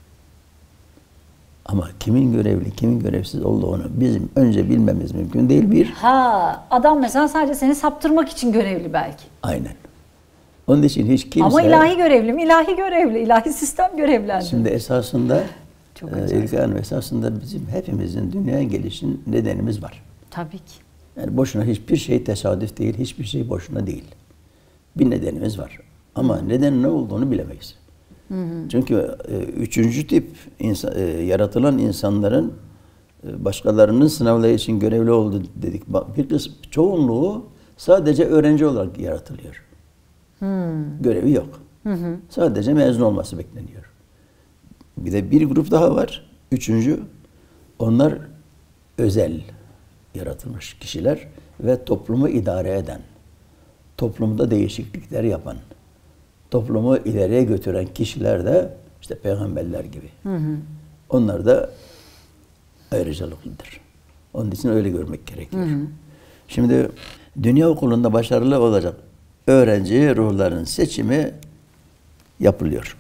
Ama kimin görevli, kimin görevsiz olduğunu bizim önce bilmemiz mümkün değil bir. Ha, adam mesela sadece seni saptırmak için görevli belki. Aynen. Onun için hiç kimse... Ama ilahi görevli mi? İlahi görevli. İlahi sistem görevlendi. Şimdi esasında, Çok e, İlke Hanım, esasında bizim hepimizin dünyaya gelişin nedenimiz var. Tabii ki. Yani boşuna hiçbir şey tesadüf değil, hiçbir şey boşuna değil. Bir nedenimiz var. Ama Hı. neden ne olduğunu bilemeyiz. Hı hı. Çünkü e, üçüncü tip insan, e, yaratılan insanların e, başkalarının sınavları için görevli oldu dedik. Bir kısmı, çoğunluğu sadece öğrenci olarak yaratılıyor. Hı. Görevi yok. Hı hı. Sadece mezun olması bekleniyor. Bir de bir grup daha var. Üçüncü, onlar özel yaratılmış kişiler ve toplumu idare eden, toplumda değişiklikler yapan, toplumu ileriye götüren kişiler de işte peygamberler gibi. Hı hı. Onlar da ayrıcalıklıdır. Onun için öyle görmek gerekiyor. Hı hı. Şimdi dünya okulunda başarılı olacak öğrenci ruhların seçimi yapılıyor.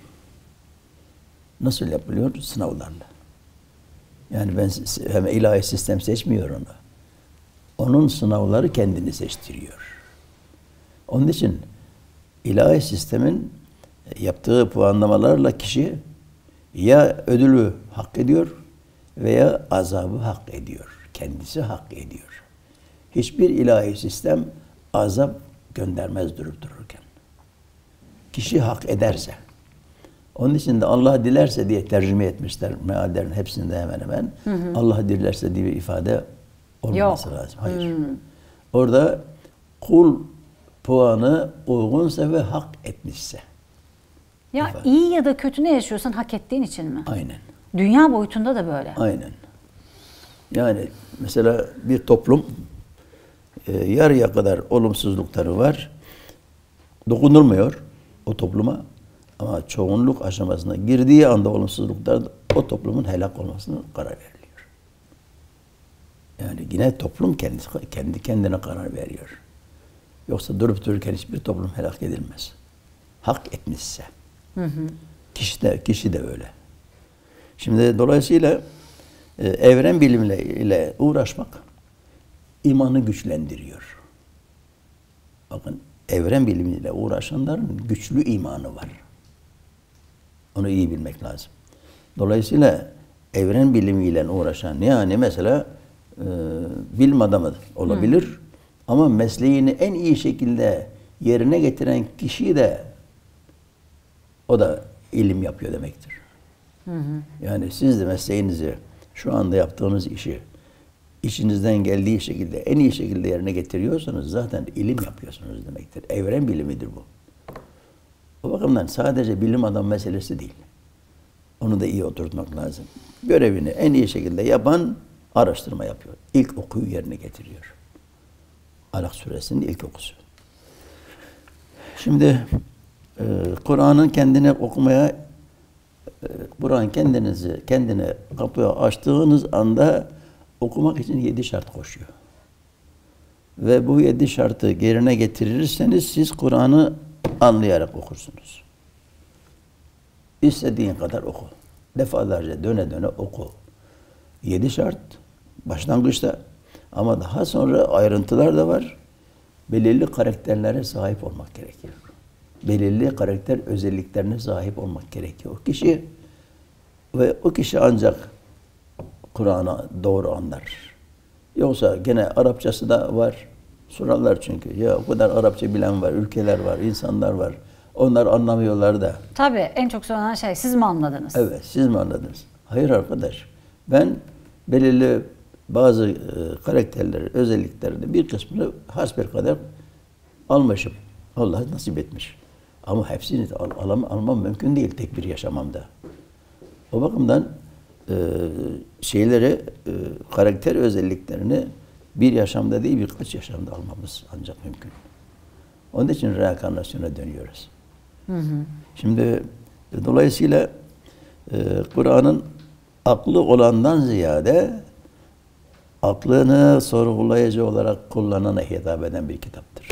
Nasıl yapılıyor? Sınavlarla. Yani ben hem ilahi sistem seçmiyor onu. Onun sınavları kendini seçtiriyor. Onun için ilahi sistemin yaptığı puanlamalarla kişi ya ödülü hak ediyor veya azabı hak ediyor. Kendisi hak ediyor. Hiçbir ilahi sistem azap göndermez durup dururken. Kişi hak ederse. Onun için de Allah dilerse diye tercüme etmişler meallerin hepsinde hemen hemen. Hı hı. Allah dilerse diye bir ifade olmaması Yok. lazım. Hayır. Hı. Orada kul puanı uygunsa ve hak etmişse. Ya ifade. iyi ya da kötü ne yaşıyorsan hak ettiğin için mi? Aynen. Dünya boyutunda da böyle. Aynen. Yani mesela bir toplum e, yarıya kadar olumsuzlukları var. Dokunulmuyor o topluma. Ama çoğunluk aşamasına girdiği anda olumsuzluklar o toplumun helak olmasına karar veriliyor. Yani yine toplum kendisi, kendi kendine karar veriyor. Yoksa durup dururken hiçbir toplum helak edilmez. Hak etmişse. Hı hı. Kişi de, kişi de öyle. Şimdi dolayısıyla e, evren bilimle ile uğraşmak imanı güçlendiriyor. Bakın evren bilimiyle uğraşanların güçlü imanı var. Onu iyi bilmek lazım. Dolayısıyla evren bilimiyle uğraşan yani mesela e, bilim adamı olabilir. Hı. Ama mesleğini en iyi şekilde yerine getiren kişi de o da ilim yapıyor demektir. Hı hı. Yani siz de mesleğinizi, şu anda yaptığınız işi içinizden geldiği şekilde, en iyi şekilde yerine getiriyorsanız zaten ilim yapıyorsunuz demektir. Evren bilimidir bu. O bakımdan sadece bilim adam meselesi değil. Onu da iyi oturtmak lazım. Görevini en iyi şekilde yapan araştırma yapıyor. İlk okuyu yerine getiriyor. Alak suresinin ilk okusu. Şimdi e, Kur'an'ın kendine okumaya e, Kur'an kendinizi kendine kapıya açtığınız anda okumak için yedi şart koşuyor. Ve bu yedi şartı yerine getirirseniz siz Kur'an'ı anlayarak okursunuz. İstediğin kadar oku. Defalarca döne döne oku. Yedi şart başlangıçta ama daha sonra ayrıntılar da var. Belirli karakterlere sahip olmak gerekiyor. Belirli karakter özelliklerine sahip olmak gerekiyor. O kişi Ve o kişi ancak Kur'an'ı doğru anlar. Yoksa gene Arapçası da var. Sorarlar çünkü. Ya o kadar Arapça bilen var, ülkeler var, insanlar var. Onlar anlamıyorlar da. Tabii en çok sorulan şey siz mi anladınız? Evet, siz mi anladınız? Hayır arkadaş. Ben belirli bazı e, karakterleri, özelliklerini bir kısmını hasbelkader almışım. Allah nasip etmiş. Ama hepsini al, alam, almam mümkün değil tek bir yaşamamda. O bakımdan e, şeyleri, e, karakter özelliklerini bir yaşamda değil birkaç yaşamda almamız ancak mümkün. Onun için reenkarnasyona dönüyoruz. Hı hı. Şimdi dolayısıyla e, Kur'an'ın aklı olandan ziyade aklını sorgulayıcı olarak kullanana hitap eden bir kitaptır.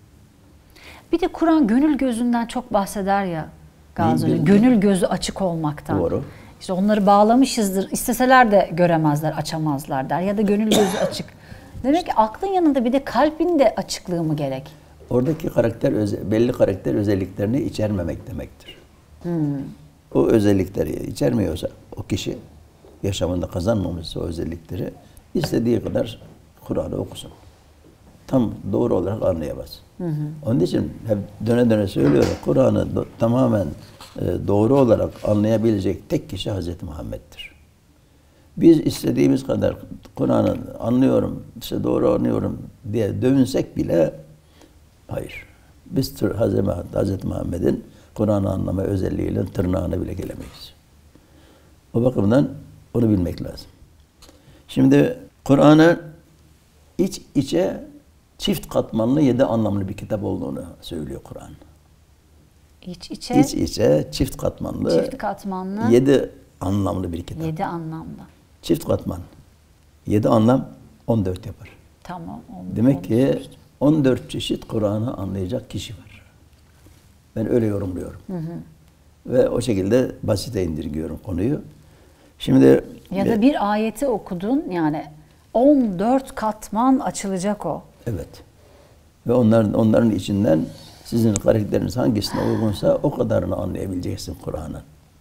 Bir de Kur'an gönül gözünden çok bahseder ya Gazi Hocam. Gönül gözü açık olmaktan. Doğru. İşte onları bağlamışızdır. İsteseler de göremezler, açamazlar der. Ya da gönül gözü açık. Demek ki aklın yanında bir de kalbin de açıklığı mı gerek? Oradaki karakter belli karakter özelliklerini içermemek demektir. Hmm. O özellikleri içermiyorsa o kişi yaşamında kazanmamışsa o özellikleri istediği kadar Kur'an'ı okusun. Tam doğru olarak anlayamaz. Hı hı. Onun için hep döne döne söylüyorum. Kur'an'ı tamamen e, doğru olarak anlayabilecek tek kişi Hazreti Muhammed'dir. Biz istediğimiz kadar Kur'an'ı anlıyorum, işte doğru anlıyorum diye dövünsek bile hayır. Biz Hazreti Muhammed'in Kur'an'ı anlama özelliğiyle tırnağına bile gelemeyiz. O bakımdan onu bilmek lazım. Şimdi Kur'an'ı iç içe çift katmanlı yedi anlamlı bir kitap olduğunu söylüyor Kur'an. İç içe? İç içe çift katmanlı. Çift katmanlı. Yedi anlamlı bir kitap. Yedi anlamlı. Çift katman. Yedi anlam on dört yapar. Tamam. On, Demek on ki dört. on dört çeşit Kur'an'ı anlayacak kişi var. Ben öyle yorumluyorum. Hı hı. Ve o şekilde basite indirgiyorum konuyu. Şimdi ya da bir ayeti okudun yani on dört katman açılacak o. Evet. Ve onların onların içinden sizin karakteriniz hangisine uygunsa o kadarını anlayabileceksin Kur'an'ı.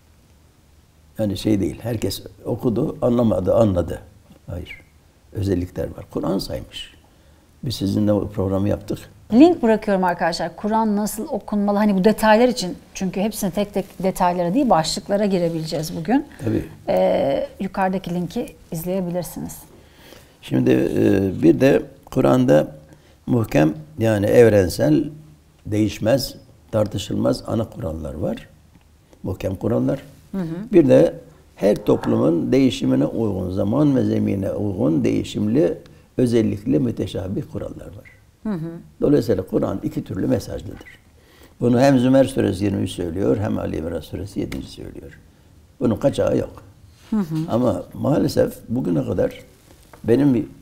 Yani şey değil, herkes okudu, anlamadı, anladı. Hayır. Özellikler var. Kur'an saymış. Biz sizinle o programı yaptık. Link bırakıyorum arkadaşlar. Kur'an nasıl okunmalı? Hani bu detaylar için. Çünkü hepsini tek tek detaylara değil, başlıklara girebileceğiz bugün. Tabii. Ee, yukarıdaki linki izleyebilirsiniz. Şimdi e, bir de Kur'an'da muhkem yani evrensel, değişmez, tartışılmaz ana kurallar var. Muhkem kurallar. Hı hı. Bir de her toplumun değişimine uygun, zaman ve zemine uygun değişimli, özellikle müteşabih kurallar var. Hı hı. Dolayısıyla Kur'an iki türlü mesajlıdır. Bunu hem Zümer suresi yirmi üç söylüyor, hem Ali İmran suresi yedinci söylüyor. Bunun kaçağı yok. Hı hı. Ama maalesef bugüne kadar benim bir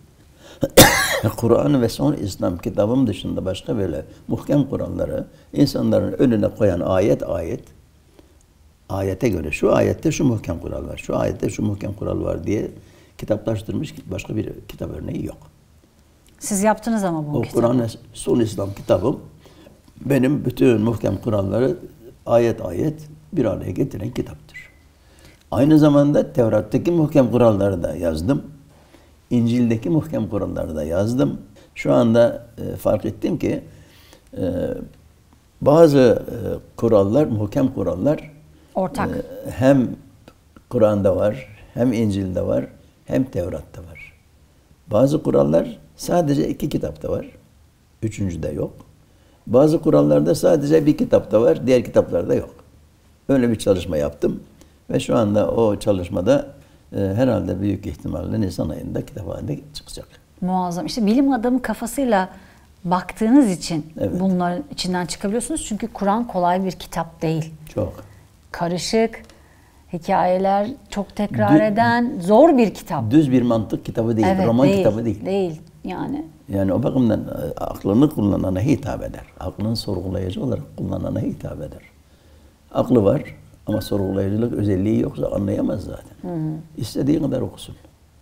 Kur'an ve son İslam kitabım dışında başka böyle muhkem kuralları insanların önüne koyan ayet ayet ayete göre şu ayette şu muhkem kural var, şu ayette şu muhkem kural var diye kitaplaştırmış başka bir kitap örneği yok. Siz yaptınız ama bu o kitabı. Kur'an son İslam kitabım benim bütün muhkem kuralları ayet ayet bir araya getiren kitaptır. Aynı zamanda Tevrat'taki muhkem kuralları da yazdım. İncil'deki muhkem kuralları da yazdım. Şu anda e, fark ettim ki e, bazı e, kurallar, muhkem kurallar ortak. E, hem Kur'an'da var, hem İncil'de var, hem Tevrat'ta var. Bazı kurallar sadece iki kitapta var. Üçüncüde yok. Bazı kurallarda sadece bir kitapta var, diğer kitaplarda yok. Öyle bir çalışma yaptım. Ve şu anda o çalışmada e, herhalde büyük ihtimalle Nisan ayında kitaphanede çıkacak. Muazzam. İşte bilim adamı kafasıyla baktığınız için evet. bunların içinden çıkabiliyorsunuz. Çünkü Kur'an kolay bir kitap değil. Çok. Karışık, hikayeler çok tekrar düz, eden zor bir kitap. Düz bir mantık kitabı değil, evet, roman değil, kitabı değil. Değil yani. Yani o bakımdan aklını kullanana hitap eder. Aklını sorgulayıcı olarak kullanana hitap eder. Aklı var ama sorgulayıcılık özelliği yoksa anlayamaz zaten. Hı hı. İstediği kadar okusun.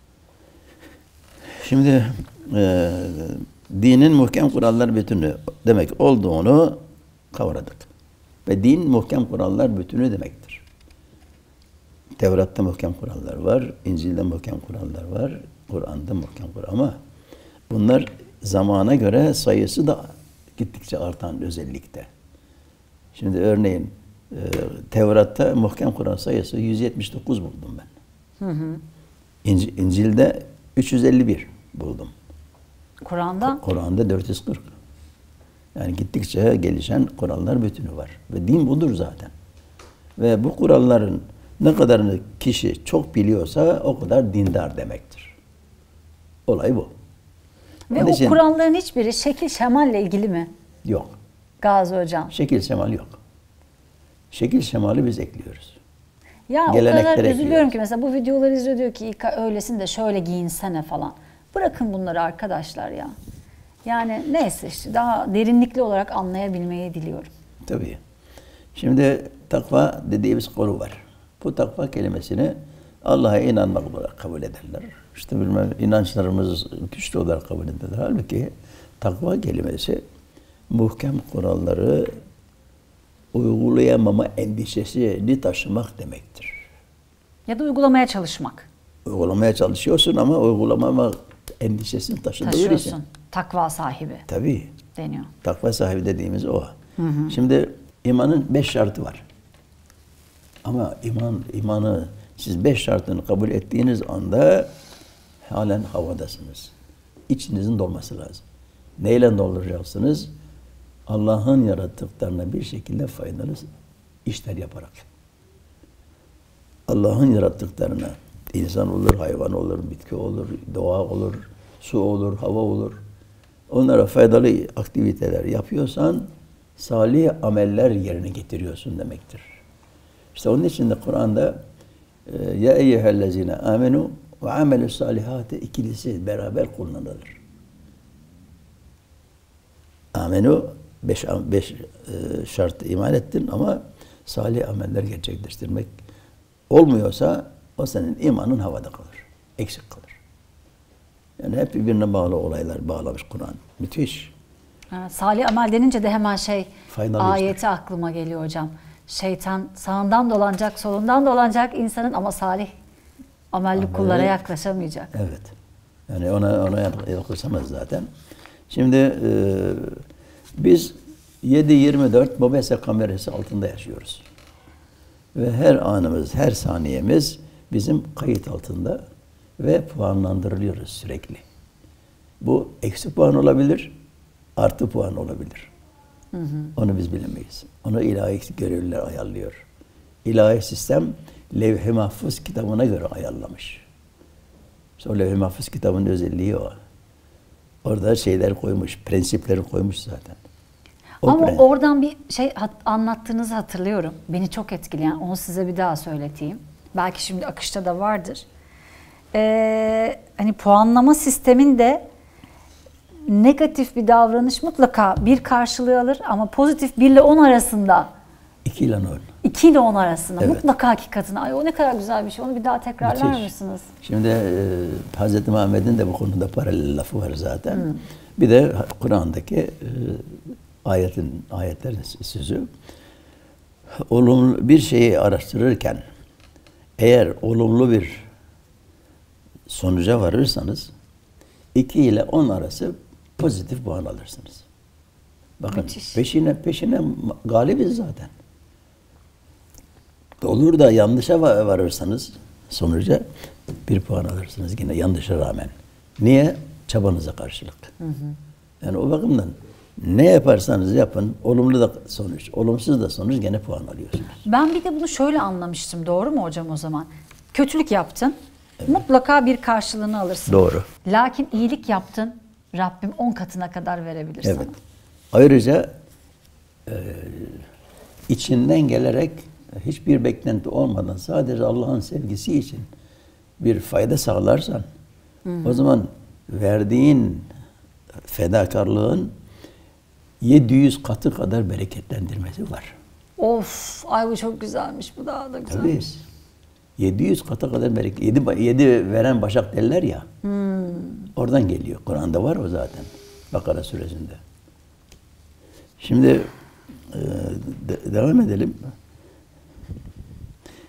Şimdi e, dinin muhkem kurallar bütünü demek olduğunu kavradık. Ve din muhkem kurallar bütünü demektir. Tevrat'ta muhkem kurallar var, İncil'de muhkem kurallar var, Kur'an'da muhkem kurallar. Ama bunlar zamana göre sayısı da gittikçe artan özellikle. Şimdi örneğin e, Tevrat'ta muhkem kural sayısı yüz yetmiş dokuz buldum ben. Hı hı. İnc İncil'de üç yüz elli bir buldum. Kur'an'da? Kur'an'da dört yüz kırk. Yani gittikçe gelişen kurallar bütünü var. Ve din budur zaten. Ve bu kuralların ne kadarını kişi çok biliyorsa o kadar dindar demektir. Olay bu. Ve Onun o için, kuralların hiçbiri şekil şemalle ilgili mi? Yok. Gazi Hocam. Şekil şemal yok. Şekil şemali biz ekliyoruz. Ya o Geleneklere kadar üzülüyorum ekliyoruz. ki mesela bu videoları izliyor, diyor ki İlkay öylesin de şöyle giyinsene falan. Bırakın bunları arkadaşlar ya. Yani neyse işte daha derinlikli olarak anlayabilmeyi diliyorum. Tabii. Şimdi takva dediğimiz konu var. Bu takva kelimesini Allah'a inanmak olarak kabul ederler. İşte bilmem inançlarımız güçlü olarak kabul ederler. Halbuki takva kelimesi muhkem kuralları uygulayamama endişesini taşımak demektir. Ya da uygulamaya çalışmak. Uygulamaya çalışıyorsun ama uygulamama endişesini taşıdığın için. Taşıyorsun. Takva sahibi. Tabii. Deniyor. Takva sahibi dediğimiz o. Hı hı. Şimdi imanın beş şartı var. Ama iman imanı siz beş şartını kabul ettiğiniz anda halen havadasınız. İçinizin dolması lazım. Neyle dolduracaksınız? Allah'ın yarattıklarına bir şekilde faydalı işler yaparak. Allah'ın yarattıklarına insan olur, hayvan olur, bitki olur, doğa olur, su olur, hava olur. Onlara faydalı aktiviteler yapıyorsan salih ameller yerine getiriyorsun demektir. İşte onun için de Kur'an'da ya eyyühellezine amenu ve amelü salihate ikilisi beraber kullanılır. Amenu beş, beş şartı iman ettin ama salih ameller gerçekleştirmek olmuyorsa o senin imanın havada kalır. Eksik kalır. Yani hep birbirine bağlı olaylar bağlamış Kur'an. Müthiş. Ha, salih amel denince de hemen şey Faydalı ayeti işte. aklıma geliyor hocam. Şeytan sağından dolanacak, solundan dolanacak insanın ama salih amelli Amel, kullara yaklaşamayacak. Evet. Yani ona ona yaklaşamaz zaten. Şimdi e, biz yedi yirmi dört Mobese kamerası altında yaşıyoruz. Ve her anımız, her saniyemiz bizim kayıt altında ve puanlandırılıyoruz sürekli. Bu eksi puan olabilir, artı puan olabilir. Hı hı. Onu biz bilemeyiz. Onu ilahi görevliler ayarlıyor. İlahi sistem Levh-i Mahfuz kitabına göre ayarlamış. İşte o Levh-i Mahfuz kitabının özelliği o. Orada şeyler koymuş, prensipleri koymuş zaten. O Ama prensip. oradan bir şey hat, anlattığınızı hatırlıyorum. Beni çok etkileyen, onu size bir daha söyleteyim. Belki şimdi akışta da vardır. Ee, hani puanlama sisteminde negatif bir davranış mutlaka bir karşılığı alır ama pozitif bir ile on arasında. iki ile on. iki ile on arasında Evet. mutlaka hakikatine. Ay o ne kadar güzel bir şey. Onu bir daha tekrarlar Müthiş. mısınız? Şimdi e, Hz. Muhammed'in de bu konuda paralel lafı var zaten. Hmm. Bir de Kur'an'daki e, ayetin ayetlerin sözü. Olumlu bir şeyi araştırırken eğer olumlu bir sonuca varırsanız iki ile on arası pozitif puan alırsınız. Bakın Müthiş. peşine peşine galibiz zaten. Olur da yanlışa varırsanız sonuca bir puan alırsınız yine yanlışa rağmen. Niye? Çabanıza karşılık. Hı hı. Yani o bakımdan ne yaparsanız yapın, olumlu da sonuç, olumsuz da sonuç gene puan alıyorsunuz. Ben bir de bunu şöyle anlamıştım, doğru mu hocam o zaman? Kötülük yaptın, evet. Mutlaka bir karşılığını alırsın. Doğru. Lakin iyilik yaptın, Rabbim on katına kadar verebilir sana. Evet. Ayrıca e, içinden gelerek hiçbir beklenti olmadan sadece Allah'ın sevgisi için bir fayda sağlarsan, hı hı. O zaman verdiğin fedakarlığın yedi yüz katı kadar bereketlendirmesi var. Of, ay bu çok güzelmiş, bu daha da güzelmiş. Tabii. yedi yüz katı kadar bereket. yedi, yedi veren başak derler ya. Hmm. Oradan geliyor. Kur'an'da var o zaten. Bakara suresinde. Şimdi e, de, devam edelim.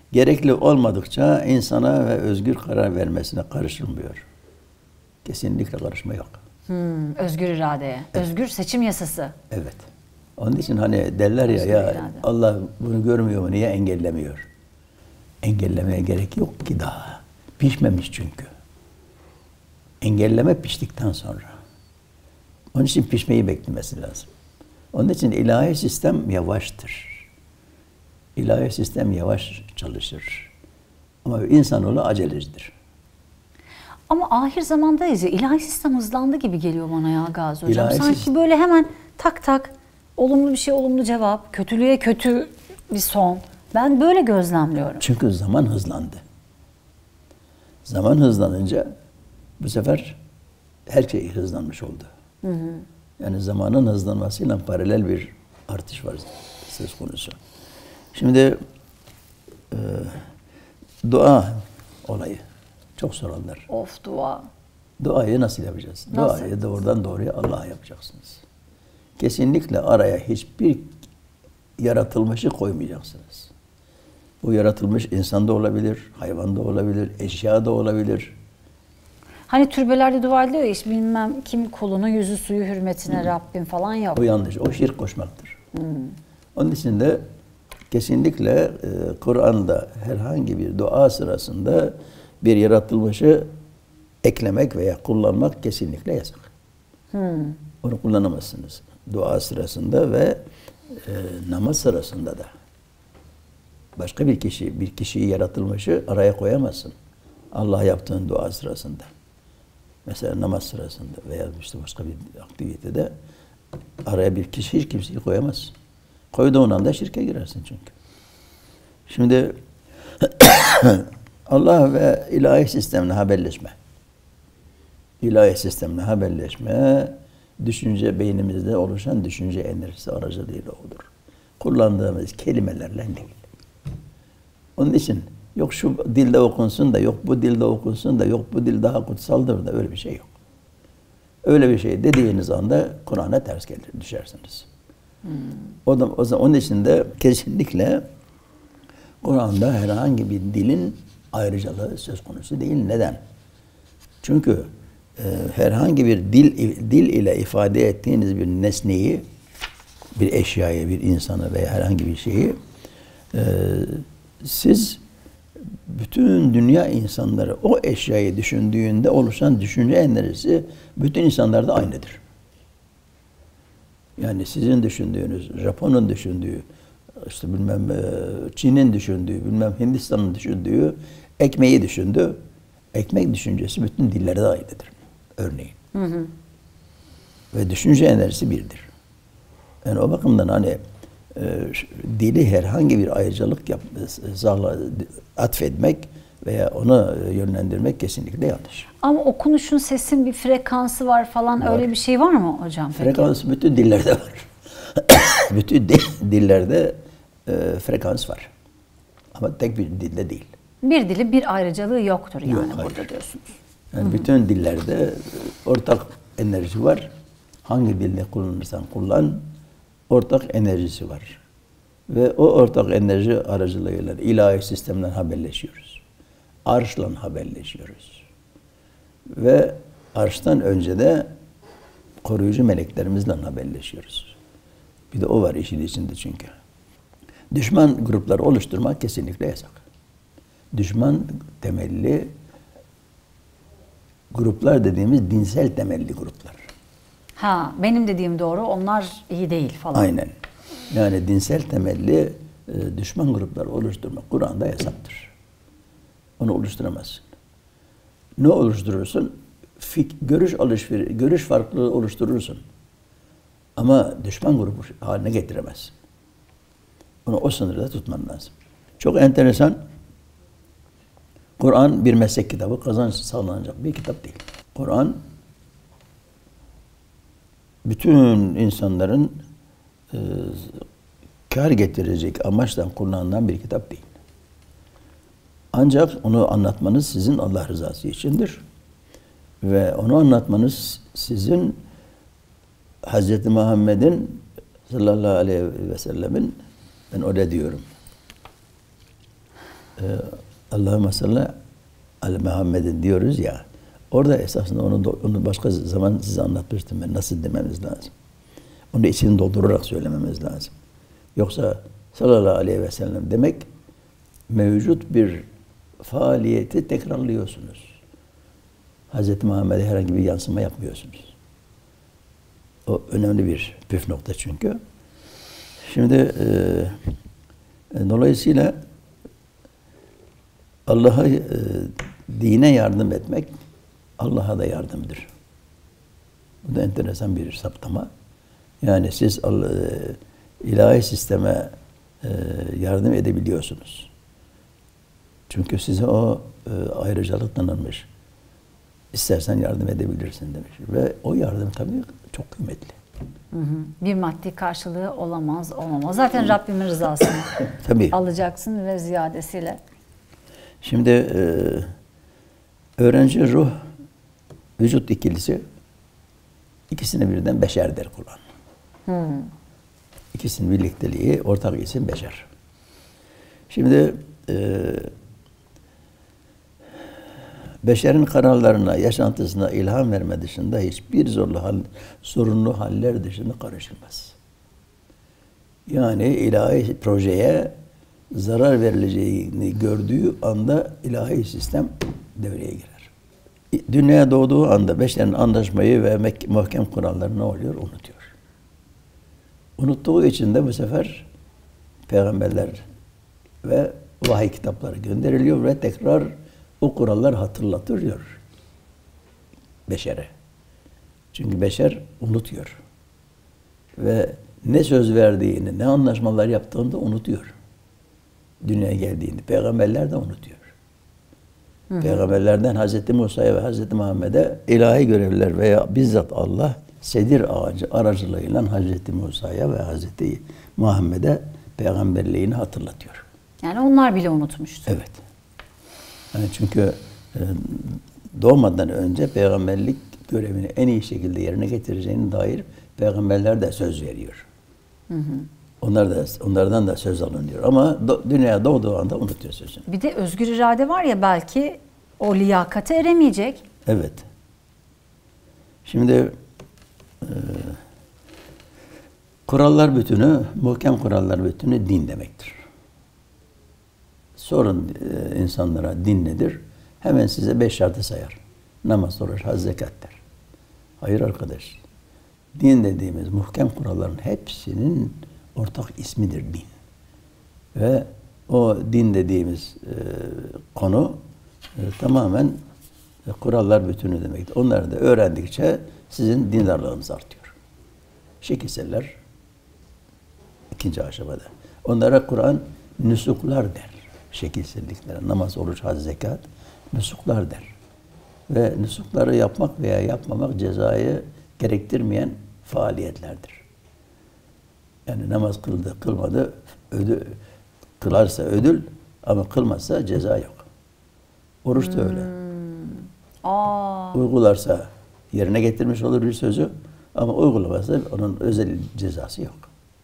gerekli olmadıkça insana ve özgür karar vermesine karışılmıyor. Kesinlikle karışma yok. Hmm, özgür iradeye. Evet. Özgür seçim yasası. Evet. Onun için hani derler ya, ya Allah bunu görmüyor mu, niye engellemiyor? Engellemeye gerek yok ki daha. Pişmemiş çünkü. Engelleme piştikten sonra. Onun için pişmeyi beklemesi lazım. Onun için ilahi sistem yavaştır. İlahi sistem yavaş çalışır. Ama insanoğlu acelecidir. Ama ahir zamandayız ya, ilahi sistem hızlandı gibi geliyor bana ya Gazi Hocam. İlahi Sanki sistem... böyle hemen tak tak, olumlu bir şey olumlu cevap, kötülüğe kötü bir son. Ben böyle gözlemliyorum. Çünkü zaman hızlandı. Zaman hızlanınca bu sefer her şey hızlanmış oldu. Hı hı. Yani zamanın hızlanmasıyla paralel bir artış var söz konusu. Şimdi e, dua olayı çok sorarlar. Of dua. Duayı nasıl yapacağız? Nasıl? Duayı doğrudan doğruya Allah'a yapacaksınız. Kesinlikle araya hiçbir yaratılmışı koymayacaksınız. Bu yaratılmış insan da olabilir, hayvan da olabilir, eşya da olabilir. Hani türbelerde dua ediliyor ya, işte bilmem kim kulunun yüzü suyu hürmetine, hmm. Rabbim falan yok. O yanlış, o şirk koşmaktır. Hmm. Onun için de kesinlikle e, Kur'an'da herhangi bir dua sırasında bir yaratılmışı eklemek veya kullanmak kesinlikle yasak. Hmm. Onu kullanamazsınız. Dua sırasında ve e, namaz sırasında da. Başka bir kişi, bir kişiyi yaratılmışı araya koyamazsın. Allah yaptığın dua sırasında. Mesela namaz sırasında veya işte başka bir aktivitede araya bir kişi, hiç kimseyi koyamazsın. Koyduğun anda şirke girersin çünkü. Şimdi Allah ve ilahi sistemle haberleşme. İlahi sistemle haberleşme, düşünce beynimizde oluşan düşünce enerjisi aracılığıyla olur. Kullandığımız kelimelerle değil. Onun için yok şu dilde okunsun da, yok bu dilde okunsun da, yok bu dil daha kutsaldır da, öyle bir şey yok. Öyle bir şey dediğiniz anda Kur'an'a ters gelir, düşersiniz. Hmm. O da, o zaman onun için de kesinlikle Kur'an'da herhangi bir dilin ayrıcalığı söz konusu değil. Neden? Çünkü e, herhangi bir dil dil ile ifade ettiğiniz bir nesneyi, bir eşyayı, bir insanı veya herhangi bir şeyi e, siz bütün dünya insanları o eşyayı düşündüğünde oluşan düşünce enerjisi bütün insanlarda aynıdır. Yani sizin düşündüğünüz, Japon'un düşündüğü, işte bilmem Çin'in düşündüğü, bilmem Hindistan'ın düşündüğü, ekmeği düşündü. Ekmek düşüncesi bütün dillerde aynıdır. Örneğin. Hı hı. Ve düşünce enerjisi birdir. Yani o bakımdan hani e, dili herhangi bir ayrıcalık yap, atfetmek veya onu yönlendirmek kesinlikle yanlış. Ama okunuşun, sesin bir frekansı var falan, var. Öyle bir şey var mı hocam? Frekans peki? Bütün dillerde var. Bütün dillerde e, frekans var. Ama tek bir dilde değil. Bir dili bir ayrıcalığı yoktur yani, yok, burada diyorsunuz. Yani Hı-hı. bütün dillerde ortak enerji var. Hangi dilde kullanırsan kullan, ortak enerjisi var. Ve o ortak enerji aracılığıyla ilahi sistemden haberleşiyoruz. Arşla haberleşiyoruz. Ve arştan önce de koruyucu meleklerimizle haberleşiyoruz. Bir de o var işin içinde çünkü. Düşman grupları oluşturmak kesinlikle yasak. Düşman temelli gruplar dediğimiz dinsel temelli gruplar. Ha, benim dediğim doğru, onlar iyi değil falan. Aynen. Yani dinsel temelli e, düşman grupları oluşturmak Kur'an'da yasaktır. Onu oluşturamazsın. Ne oluşturursun? Fik, görüş alışveriş, görüş farklılığı oluşturursun. Ama düşman grubu haline getiremezsin. Onu o sınırda tutman lazım. Çok enteresan. Kur'an bir meslek kitabı, kazanç sağlanacak bir kitap değil. Kur'an bütün insanların e, kar getirecek amaçla kullanılan bir kitap değil. Ancak onu anlatmanız sizin Allah rızası içindir. Ve onu anlatmanız sizin Hz. Muhammed'in sallallahu aleyhi ve sellemin, ben öyle diyorum, e, Allahümme salli ala Muhammed'in diyoruz ya, orada esasında onu, onu başka zaman size anlatmıştım ben, nasıl dememiz lazım. Onu içini doldurarak söylememiz lazım. Yoksa sallallahu aleyhi ve sellem demek, mevcut bir faaliyeti tekrarlıyorsunuz. Hazreti Muhammed'e herhangi bir yansıma yapmıyorsunuz. O önemli bir püf nokta çünkü. Şimdi e, e, dolayısıyla Allah'a e, dine yardım etmek Allah'a da yardımdır. Bu da enteresan bir saptama. Yani siz e, ilahi sisteme e, yardım edebiliyorsunuz. Çünkü size o e, ayrıcalık tanınmış. İstersen yardım edebilirsin demiş. Ve o yardım tabii çok kıymetli. Hı hı. Bir maddi karşılığı olamaz, olmamaz. Zaten Rabbimin rızasını tabii alacaksın ve ziyadesiyle. Şimdi e, öğrenci ruh, vücut ikilisi, ikisini birden beşer der Kur'an. Hmm. İkisinin birlikteliği, ortak isim beşer. Şimdi e, beşerin kararlarına, yaşantısına ilham verme dışında hiçbir zorlu hal, sorunlu haller dışında karışılmaz. Yani ilahi projeye zarar verileceğini gördüğü anda ilahi sistem devreye girer. Dünyaya doğduğu anda beşerin anlaşmayı ve muhkem kuralları ne oluyor? Unutuyor. Unuttuğu için de bu sefer peygamberler ve vahiy kitapları gönderiliyor ve tekrar o kurallar hatırlatılıyor beşere. Çünkü beşer unutuyor. Ve ne söz verdiğini, ne anlaşmalar yaptığını da unutuyor. Dünyaya geldiğini. Peygamberler de unutuyor. Hı hı. Peygamberlerden Hazreti Musa'ya ve Hazreti Muhammed'e ilahi görevliler veya bizzat Allah sedir ağacı aracılığıyla Hazreti Musa'ya ve Hazreti Muhammed'e peygamberliğini hatırlatıyor. Yani onlar bile unutmuştu. Evet. Yani çünkü doğmadan önce peygamberlik görevini en iyi şekilde yerine getireceğine dair peygamberler de söz veriyor. Hı hı. Onlar da, onlardan da söz alınıyor. Ama do, dünyaya doğduğu anda unutuyor sözünü. Bir de özgür irade var ya, belki o liyakate eremeyecek. Evet. Şimdi e, kurallar bütünü, muhkem kurallar bütünü din demektir. Sorun e, insanlara din nedir? Hemen size beş şartı sayar. Namaz, oruç, hac, zekat der. Hayır arkadaş. Din dediğimiz muhkem kuralların hepsinin ortak ismidir din. Ve o din dediğimiz e, konu e, tamamen e, kurallar bütünü demektir. Onları da öğrendikçe sizin dindarlığınız artıyor. Şekilseller ikinci aşamada. Onlara Kur'an nüsuklar der. Şekilselliklere. Namaz, oruç, hac, zekat nüsuklar der. Ve nüsukları yapmak veya yapmamak cezayı gerektirmeyen faaliyetlerdir. Yani namaz kıldı, kılmadı, ödül, kılarsa ödül ama kılmazsa ceza yok. Oruç da öyle. Hmm. Aa. Uygularsa yerine getirmiş olur bir sözü ama uygulamazsa onun özel cezası yok.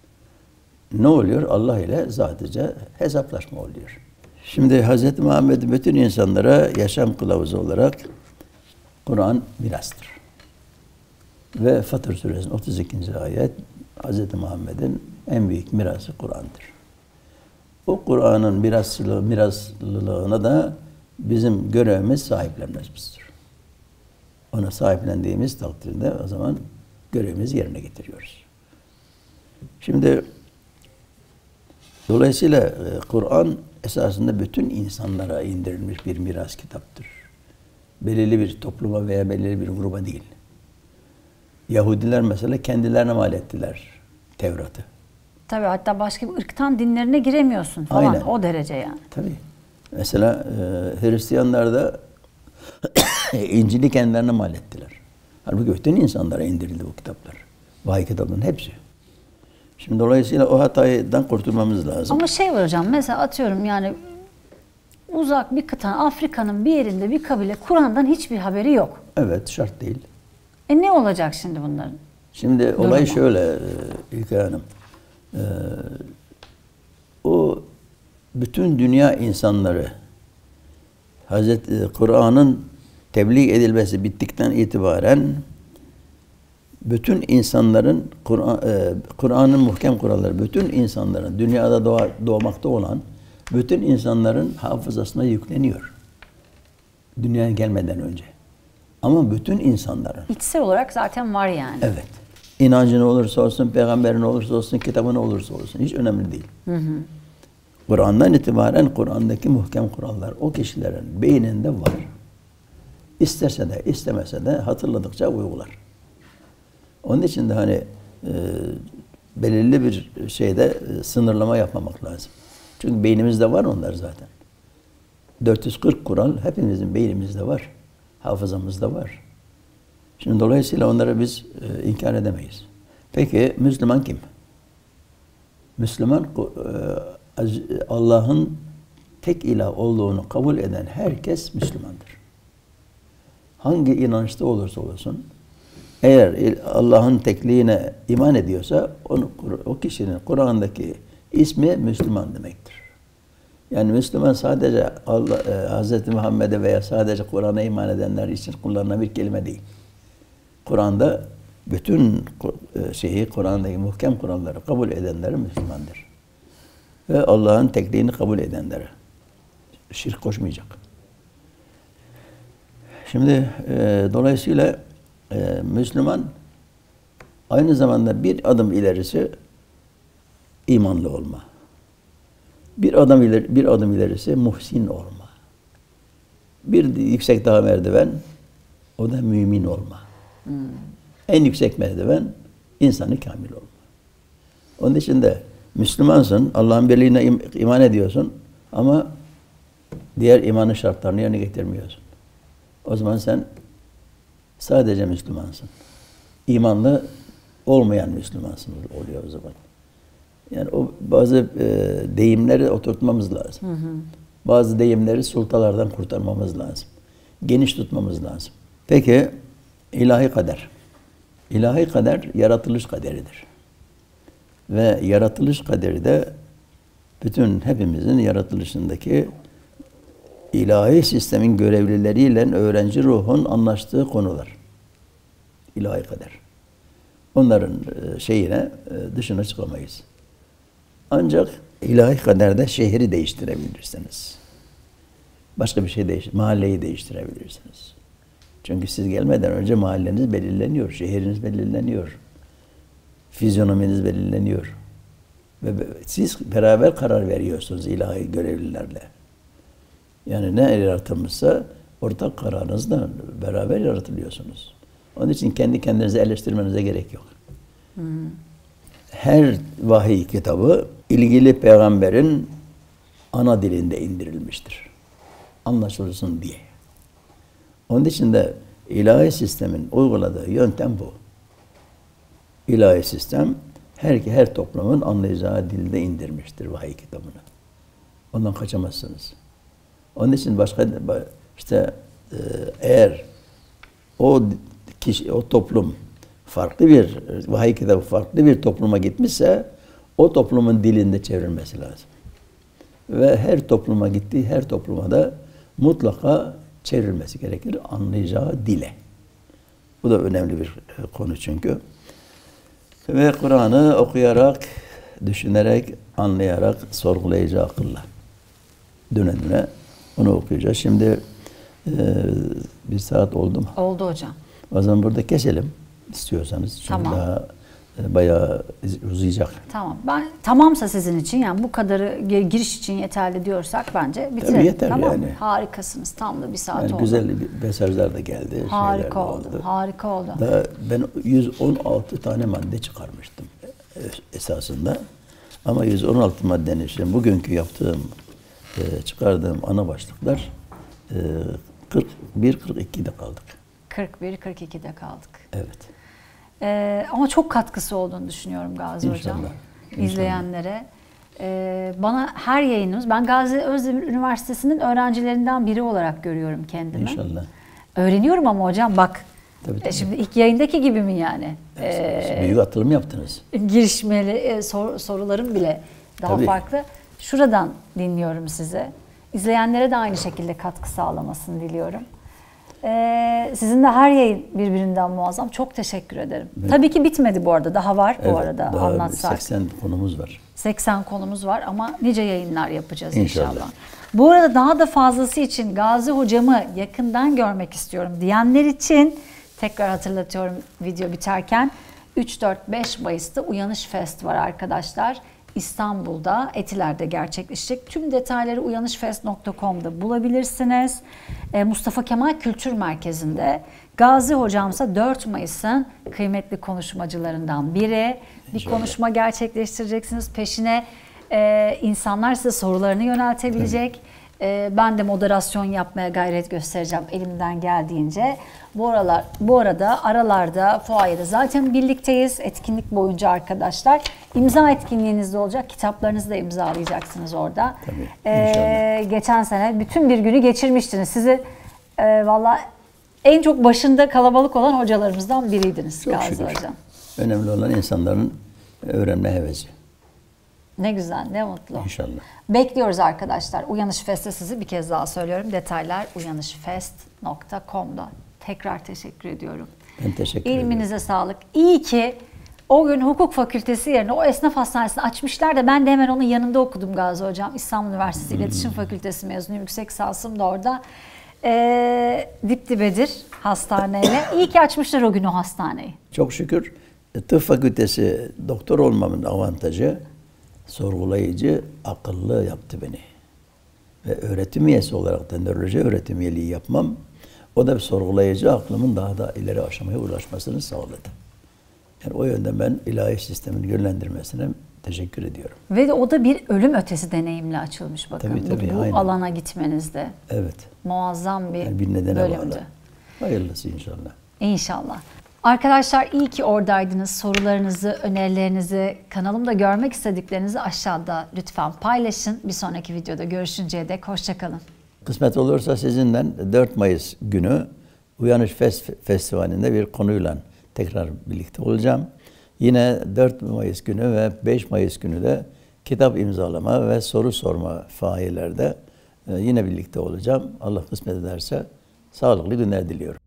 Ne oluyor? Allah ile zatıca hesaplaşma oluyor. Şimdi Hz. Muhammed'in bütün insanlara yaşam kılavuzu olarak Kur'an mirastır. Ve Fatır Suresinin otuz ikinci ayet Hz. Muhammed'in en büyük mirası Kur'an'dır. O Kur'an'ın miraslı, miraslılığına da bizim görevimiz sahiplenmemizdir. Ona sahiplendiğimiz takdirde o zaman görevimizi yerine getiriyoruz. Şimdi dolayısıyla Kur'an esasında bütün insanlara indirilmiş bir miras kitaptır. Belirli bir topluma veya belirli bir gruba değil. Yahudiler mesela kendilerine mal ettiler Tevrat'ı. Tabii, hatta başka bir ırktan dinlerine giremiyorsun falan. Aynen. O derece yani. Tabii. Mesela e, Hristiyanlar da İncil'i kendilerine mal ettiler. Halbuki bütün insanlara indirildi bu kitaplar. Vahiy kitabının hepsi. Şimdi dolayısıyla o hatadan kurtulmamız lazım. Ama şey var hocam, mesela atıyorum yani uzak bir kıta, Afrika'nın bir yerinde bir kabile Kur'an'dan hiçbir haberi yok. Evet, şart değil. E ne olacak şimdi bunların? Şimdi Durumu. olay şöyle İlkay Hanım. Ee, o bütün dünya insanları Hazreti Kur'an'ın tebliğ edilmesi bittikten itibaren bütün insanların Kur'an, e, Kur'an'ın muhkem kuralları, bütün insanların dünyada doğa, doğmakta olan bütün insanların hafızasına yükleniyor. Dünyaya gelmeden önce. Ama bütün insanların. İçsel olarak zaten var yani. Evet. İnancın olursa olsun, peygamberin olursa olsun, kitabın olursa olsun. Hiç önemli değil. Hı hı. Kur'an'dan itibaren Kur'an'daki muhkem kurallar o kişilerin beyninde var. İsterse de istemese de hatırladıkça uygular. Onun için de hani e, belirli bir şeyde e, sınırlama yapmamak lazım. Çünkü beynimizde var onlar zaten. dört yüz kırk kural hepimizin beynimizde var. Hafızamızda var. Şimdi dolayısıyla onları biz e, inkar edemeyiz. Peki Müslüman kim? Müslüman e, Allah'ın tek ilah olduğunu kabul eden herkes Müslümandır. Hangi inançta olursa olsun, eğer Allah'ın tekliğine iman ediyorsa onu, o kişinin Kur'an'daki ismi Müslüman demektir. Yani Müslüman sadece Allah, e, Hz. Muhammed'e veya sadece Kur'an'a iman edenler için kullanılan bir kelime değil. Kur'an'da bütün şeyi, Kur'an'daki muhkem kuralları kabul edenleri Müslümandır. Ve Allah'ın tekliğini kabul edenleri. Şirk koşmayacak. Şimdi e, dolayısıyla e, Müslüman aynı zamanda bir adım ilerisi imanlı olma. Bir adım ileri, bir adım ilerisi muhsin olma. Bir yüksek daha merdiven o da mümin olma. Hmm. En yüksek merdiven insanı kamil olma. Onun için de Müslümansın, Allah'ın birliğine im iman ediyorsun ama diğer imanın şartlarını yerine getirmiyorsun. O zaman sen sadece Müslümansın. İmanlı olmayan Müslümansın oluyor o zaman. Yani o bazı e, deyimleri oturtmamız lazım. Hı hı. Bazı deyimleri sultalardan kurtarmamız lazım. Geniş tutmamız lazım. Peki ilahi kader. İlahi kader yaratılış kaderidir. Ve yaratılış kaderi de bütün hepimizin yaratılışındaki ilahi sistemin görevlileriyle öğrenci ruhun anlaştığı konular. İlahi kader. Onların şeyine dışına çıkamayız. Ancak ilahi kaderde şehri değiştirebilirsiniz. Başka bir şey değiştir, mahalleyi değiştirebilirsiniz. Çünkü siz gelmeden önce mahalleniz belirleniyor, şehriniz belirleniyor, fizyonominiz belirleniyor. Ve siz beraber karar veriyorsunuz ilahi görevlilerle. Yani ne yaratılmışsa ortak kararınızla beraber yaratılıyorsunuz. Onun için kendi kendinizi eleştirmenize gerek yok. Hmm. Her vahiy kitabı ilgili peygamberin ana dilinde indirilmiştir. Anlaşılsın diye. Onun için de ilahi sistemin uyguladığı yöntem bu. İlahi sistem her her toplumun anlayacağı dilde indirmiştir vahiy kitabını. Ondan kaçamazsınız. Onun için başka işte eğer o kişi, o toplum farklı bir vahiy kitabı farklı bir topluma gitmişse o toplumun dilinde çevrilmesi lazım. Ve her topluma gittiği her topluma da mutlaka çevrilmesi gerekir anlayacağı dile. Bu da önemli bir konu çünkü. Ve Kur'an'ı okuyarak, düşünerek, anlayarak, sorgulayacağı akılla. Döne döne onu okuyacağız. Şimdi e, bir saat oldu mu? Oldu hocam. O zaman burada keselim istiyorsanız. Çünkü tamam. daha e, bayağı uzayacak. Tamam. Ben tamamsa sizin için yani bu kadarı giriş için yeterli diyorsak bence bitirelim. Tabii yeter tamam yani. Harikasınız. Tam da bir saat yani oldu. Güzel mesajlar da geldi. Harika oldu. oldu. Harika oldu. Daha ben yüz on altı tane madde çıkarmıştım esasında. Ama yüz on altı maddenin için bugünkü yaptığım çıkardığım ana başlıklar kırk bir kırk iki'de kaldık. kırk bir kırk iki'de kaldık. Evet. Ee, ama çok katkısı olduğunu düşünüyorum Gazi İnşallah. Hocam. İnşallah. İzleyenlere. Ee, bana her yayınımız, ben Gazi Özdemir Üniversitesi'nin öğrencilerinden biri olarak görüyorum kendimi. İnşallah. Öğreniyorum ama hocam bak. Tabii, tabii. Şimdi ilk yayındaki gibi mi yani? Ee, büyük atılım yaptınız. Girişmeli e, sor, sorularım bile daha tabii. farklı. Şuradan dinliyorum sizi. İzleyenlere de aynı şekilde katkı sağlamasını diliyorum. Ee, sizin de her yayın birbirinden muazzam. Çok teşekkür ederim. Evet. Tabii ki bitmedi bu arada. Daha var evet, bu arada daha anlatsak. seksen konumuz var. seksen konumuz var ama nice yayınlar yapacağız inşallah. İnşallah. Bu arada daha da fazlası için Gazi hocamı yakından görmek istiyorum diyenler için tekrar hatırlatıyorum video biterken. üç dört beş Mayıs'ta Uyanış Fest var arkadaşlar. İstanbul'da, Etiler'de gerçekleşecek. Tüm detayları uyanışfest nokta com'da bulabilirsiniz. Ee, Mustafa Kemal Kültür Merkezi'nde. Gazi hocamsa dört Mayıs'ın kıymetli konuşmacılarından biri. Bir İnşallah. konuşma gerçekleştireceksiniz. Peşine e, insanlar size sorularını yöneltebilecek. E, ben de moderasyon yapmaya gayret göstereceğim elimden geldiğince. Bu aralar, bu arada aralarda, fuayede zaten birlikteyiz. Etkinlik boyunca arkadaşlar. İmza etkinliğiniz de olacak. Kitaplarınızı da imzalayacaksınız orada. Tabii, ee, geçen sene bütün bir günü geçirmiştiniz. Sizi e, valla en çok başında kalabalık olan hocalarımızdan biriydiniz. Çok Gazi şükür. Hocam. Önemli olan insanların öğrenme hevesi. Ne güzel, ne mutlu. İnşallah. Bekliyoruz arkadaşlar. Uyanış Fest'e sizi bir kez daha söylüyorum. Detaylar uyanışfest nokta com'da. Tekrar teşekkür ediyorum. Ben teşekkür ederim. İlminize sağlık. İyi ki o gün hukuk fakültesi yerine o esnaf hastanesini açmışlar da ben de hemen onun yanında okudum Gazi Hocam. İstanbul Üniversitesi hmm. İletişim Fakültesi mezunuyum. Yüksek lisansım da orada. Ee, dip dibedir hastaneyle. İyi ki açmışlar o gün o hastaneyi. Çok şükür tıp fakültesi doktor olmamın avantajı sorgulayıcı, akıllı yaptı beni. Ve öğretim üyesi olarak da nöroloji öğretim üyeliği yapmam, o da bir sorgulayıcı aklımın daha da ileri aşamaya ulaşmasını sağladı. Yani o yönden ben ilahi sistemin yönlendirmesine teşekkür ediyorum. Ve de o da bir ölüm ötesi deneyimle açılmış bakın. Tabii, tabii, bu aynen. alana gitmenizde. Evet. Muazzam bir, yani bir nedene bölümdü. Bağlı. Hayırlısı inşallah. İnşallah. Arkadaşlar iyi ki oradaydınız. Sorularınızı, önerilerinizi, kanalımda görmek istediklerinizi aşağıda lütfen paylaşın. Bir sonraki videoda görüşünceye dek hoşça kalın. Kısmet olursa sizinle dört Mayıs günü Uyanış Fest Festivali'nde bir konuyla tekrar birlikte olacağım. Yine dört Mayıs günü ve beş Mayıs günü de kitap imzalama ve soru sorma faillerde yine birlikte olacağım. Allah kısmet ederse sağlıklı günler diliyorum.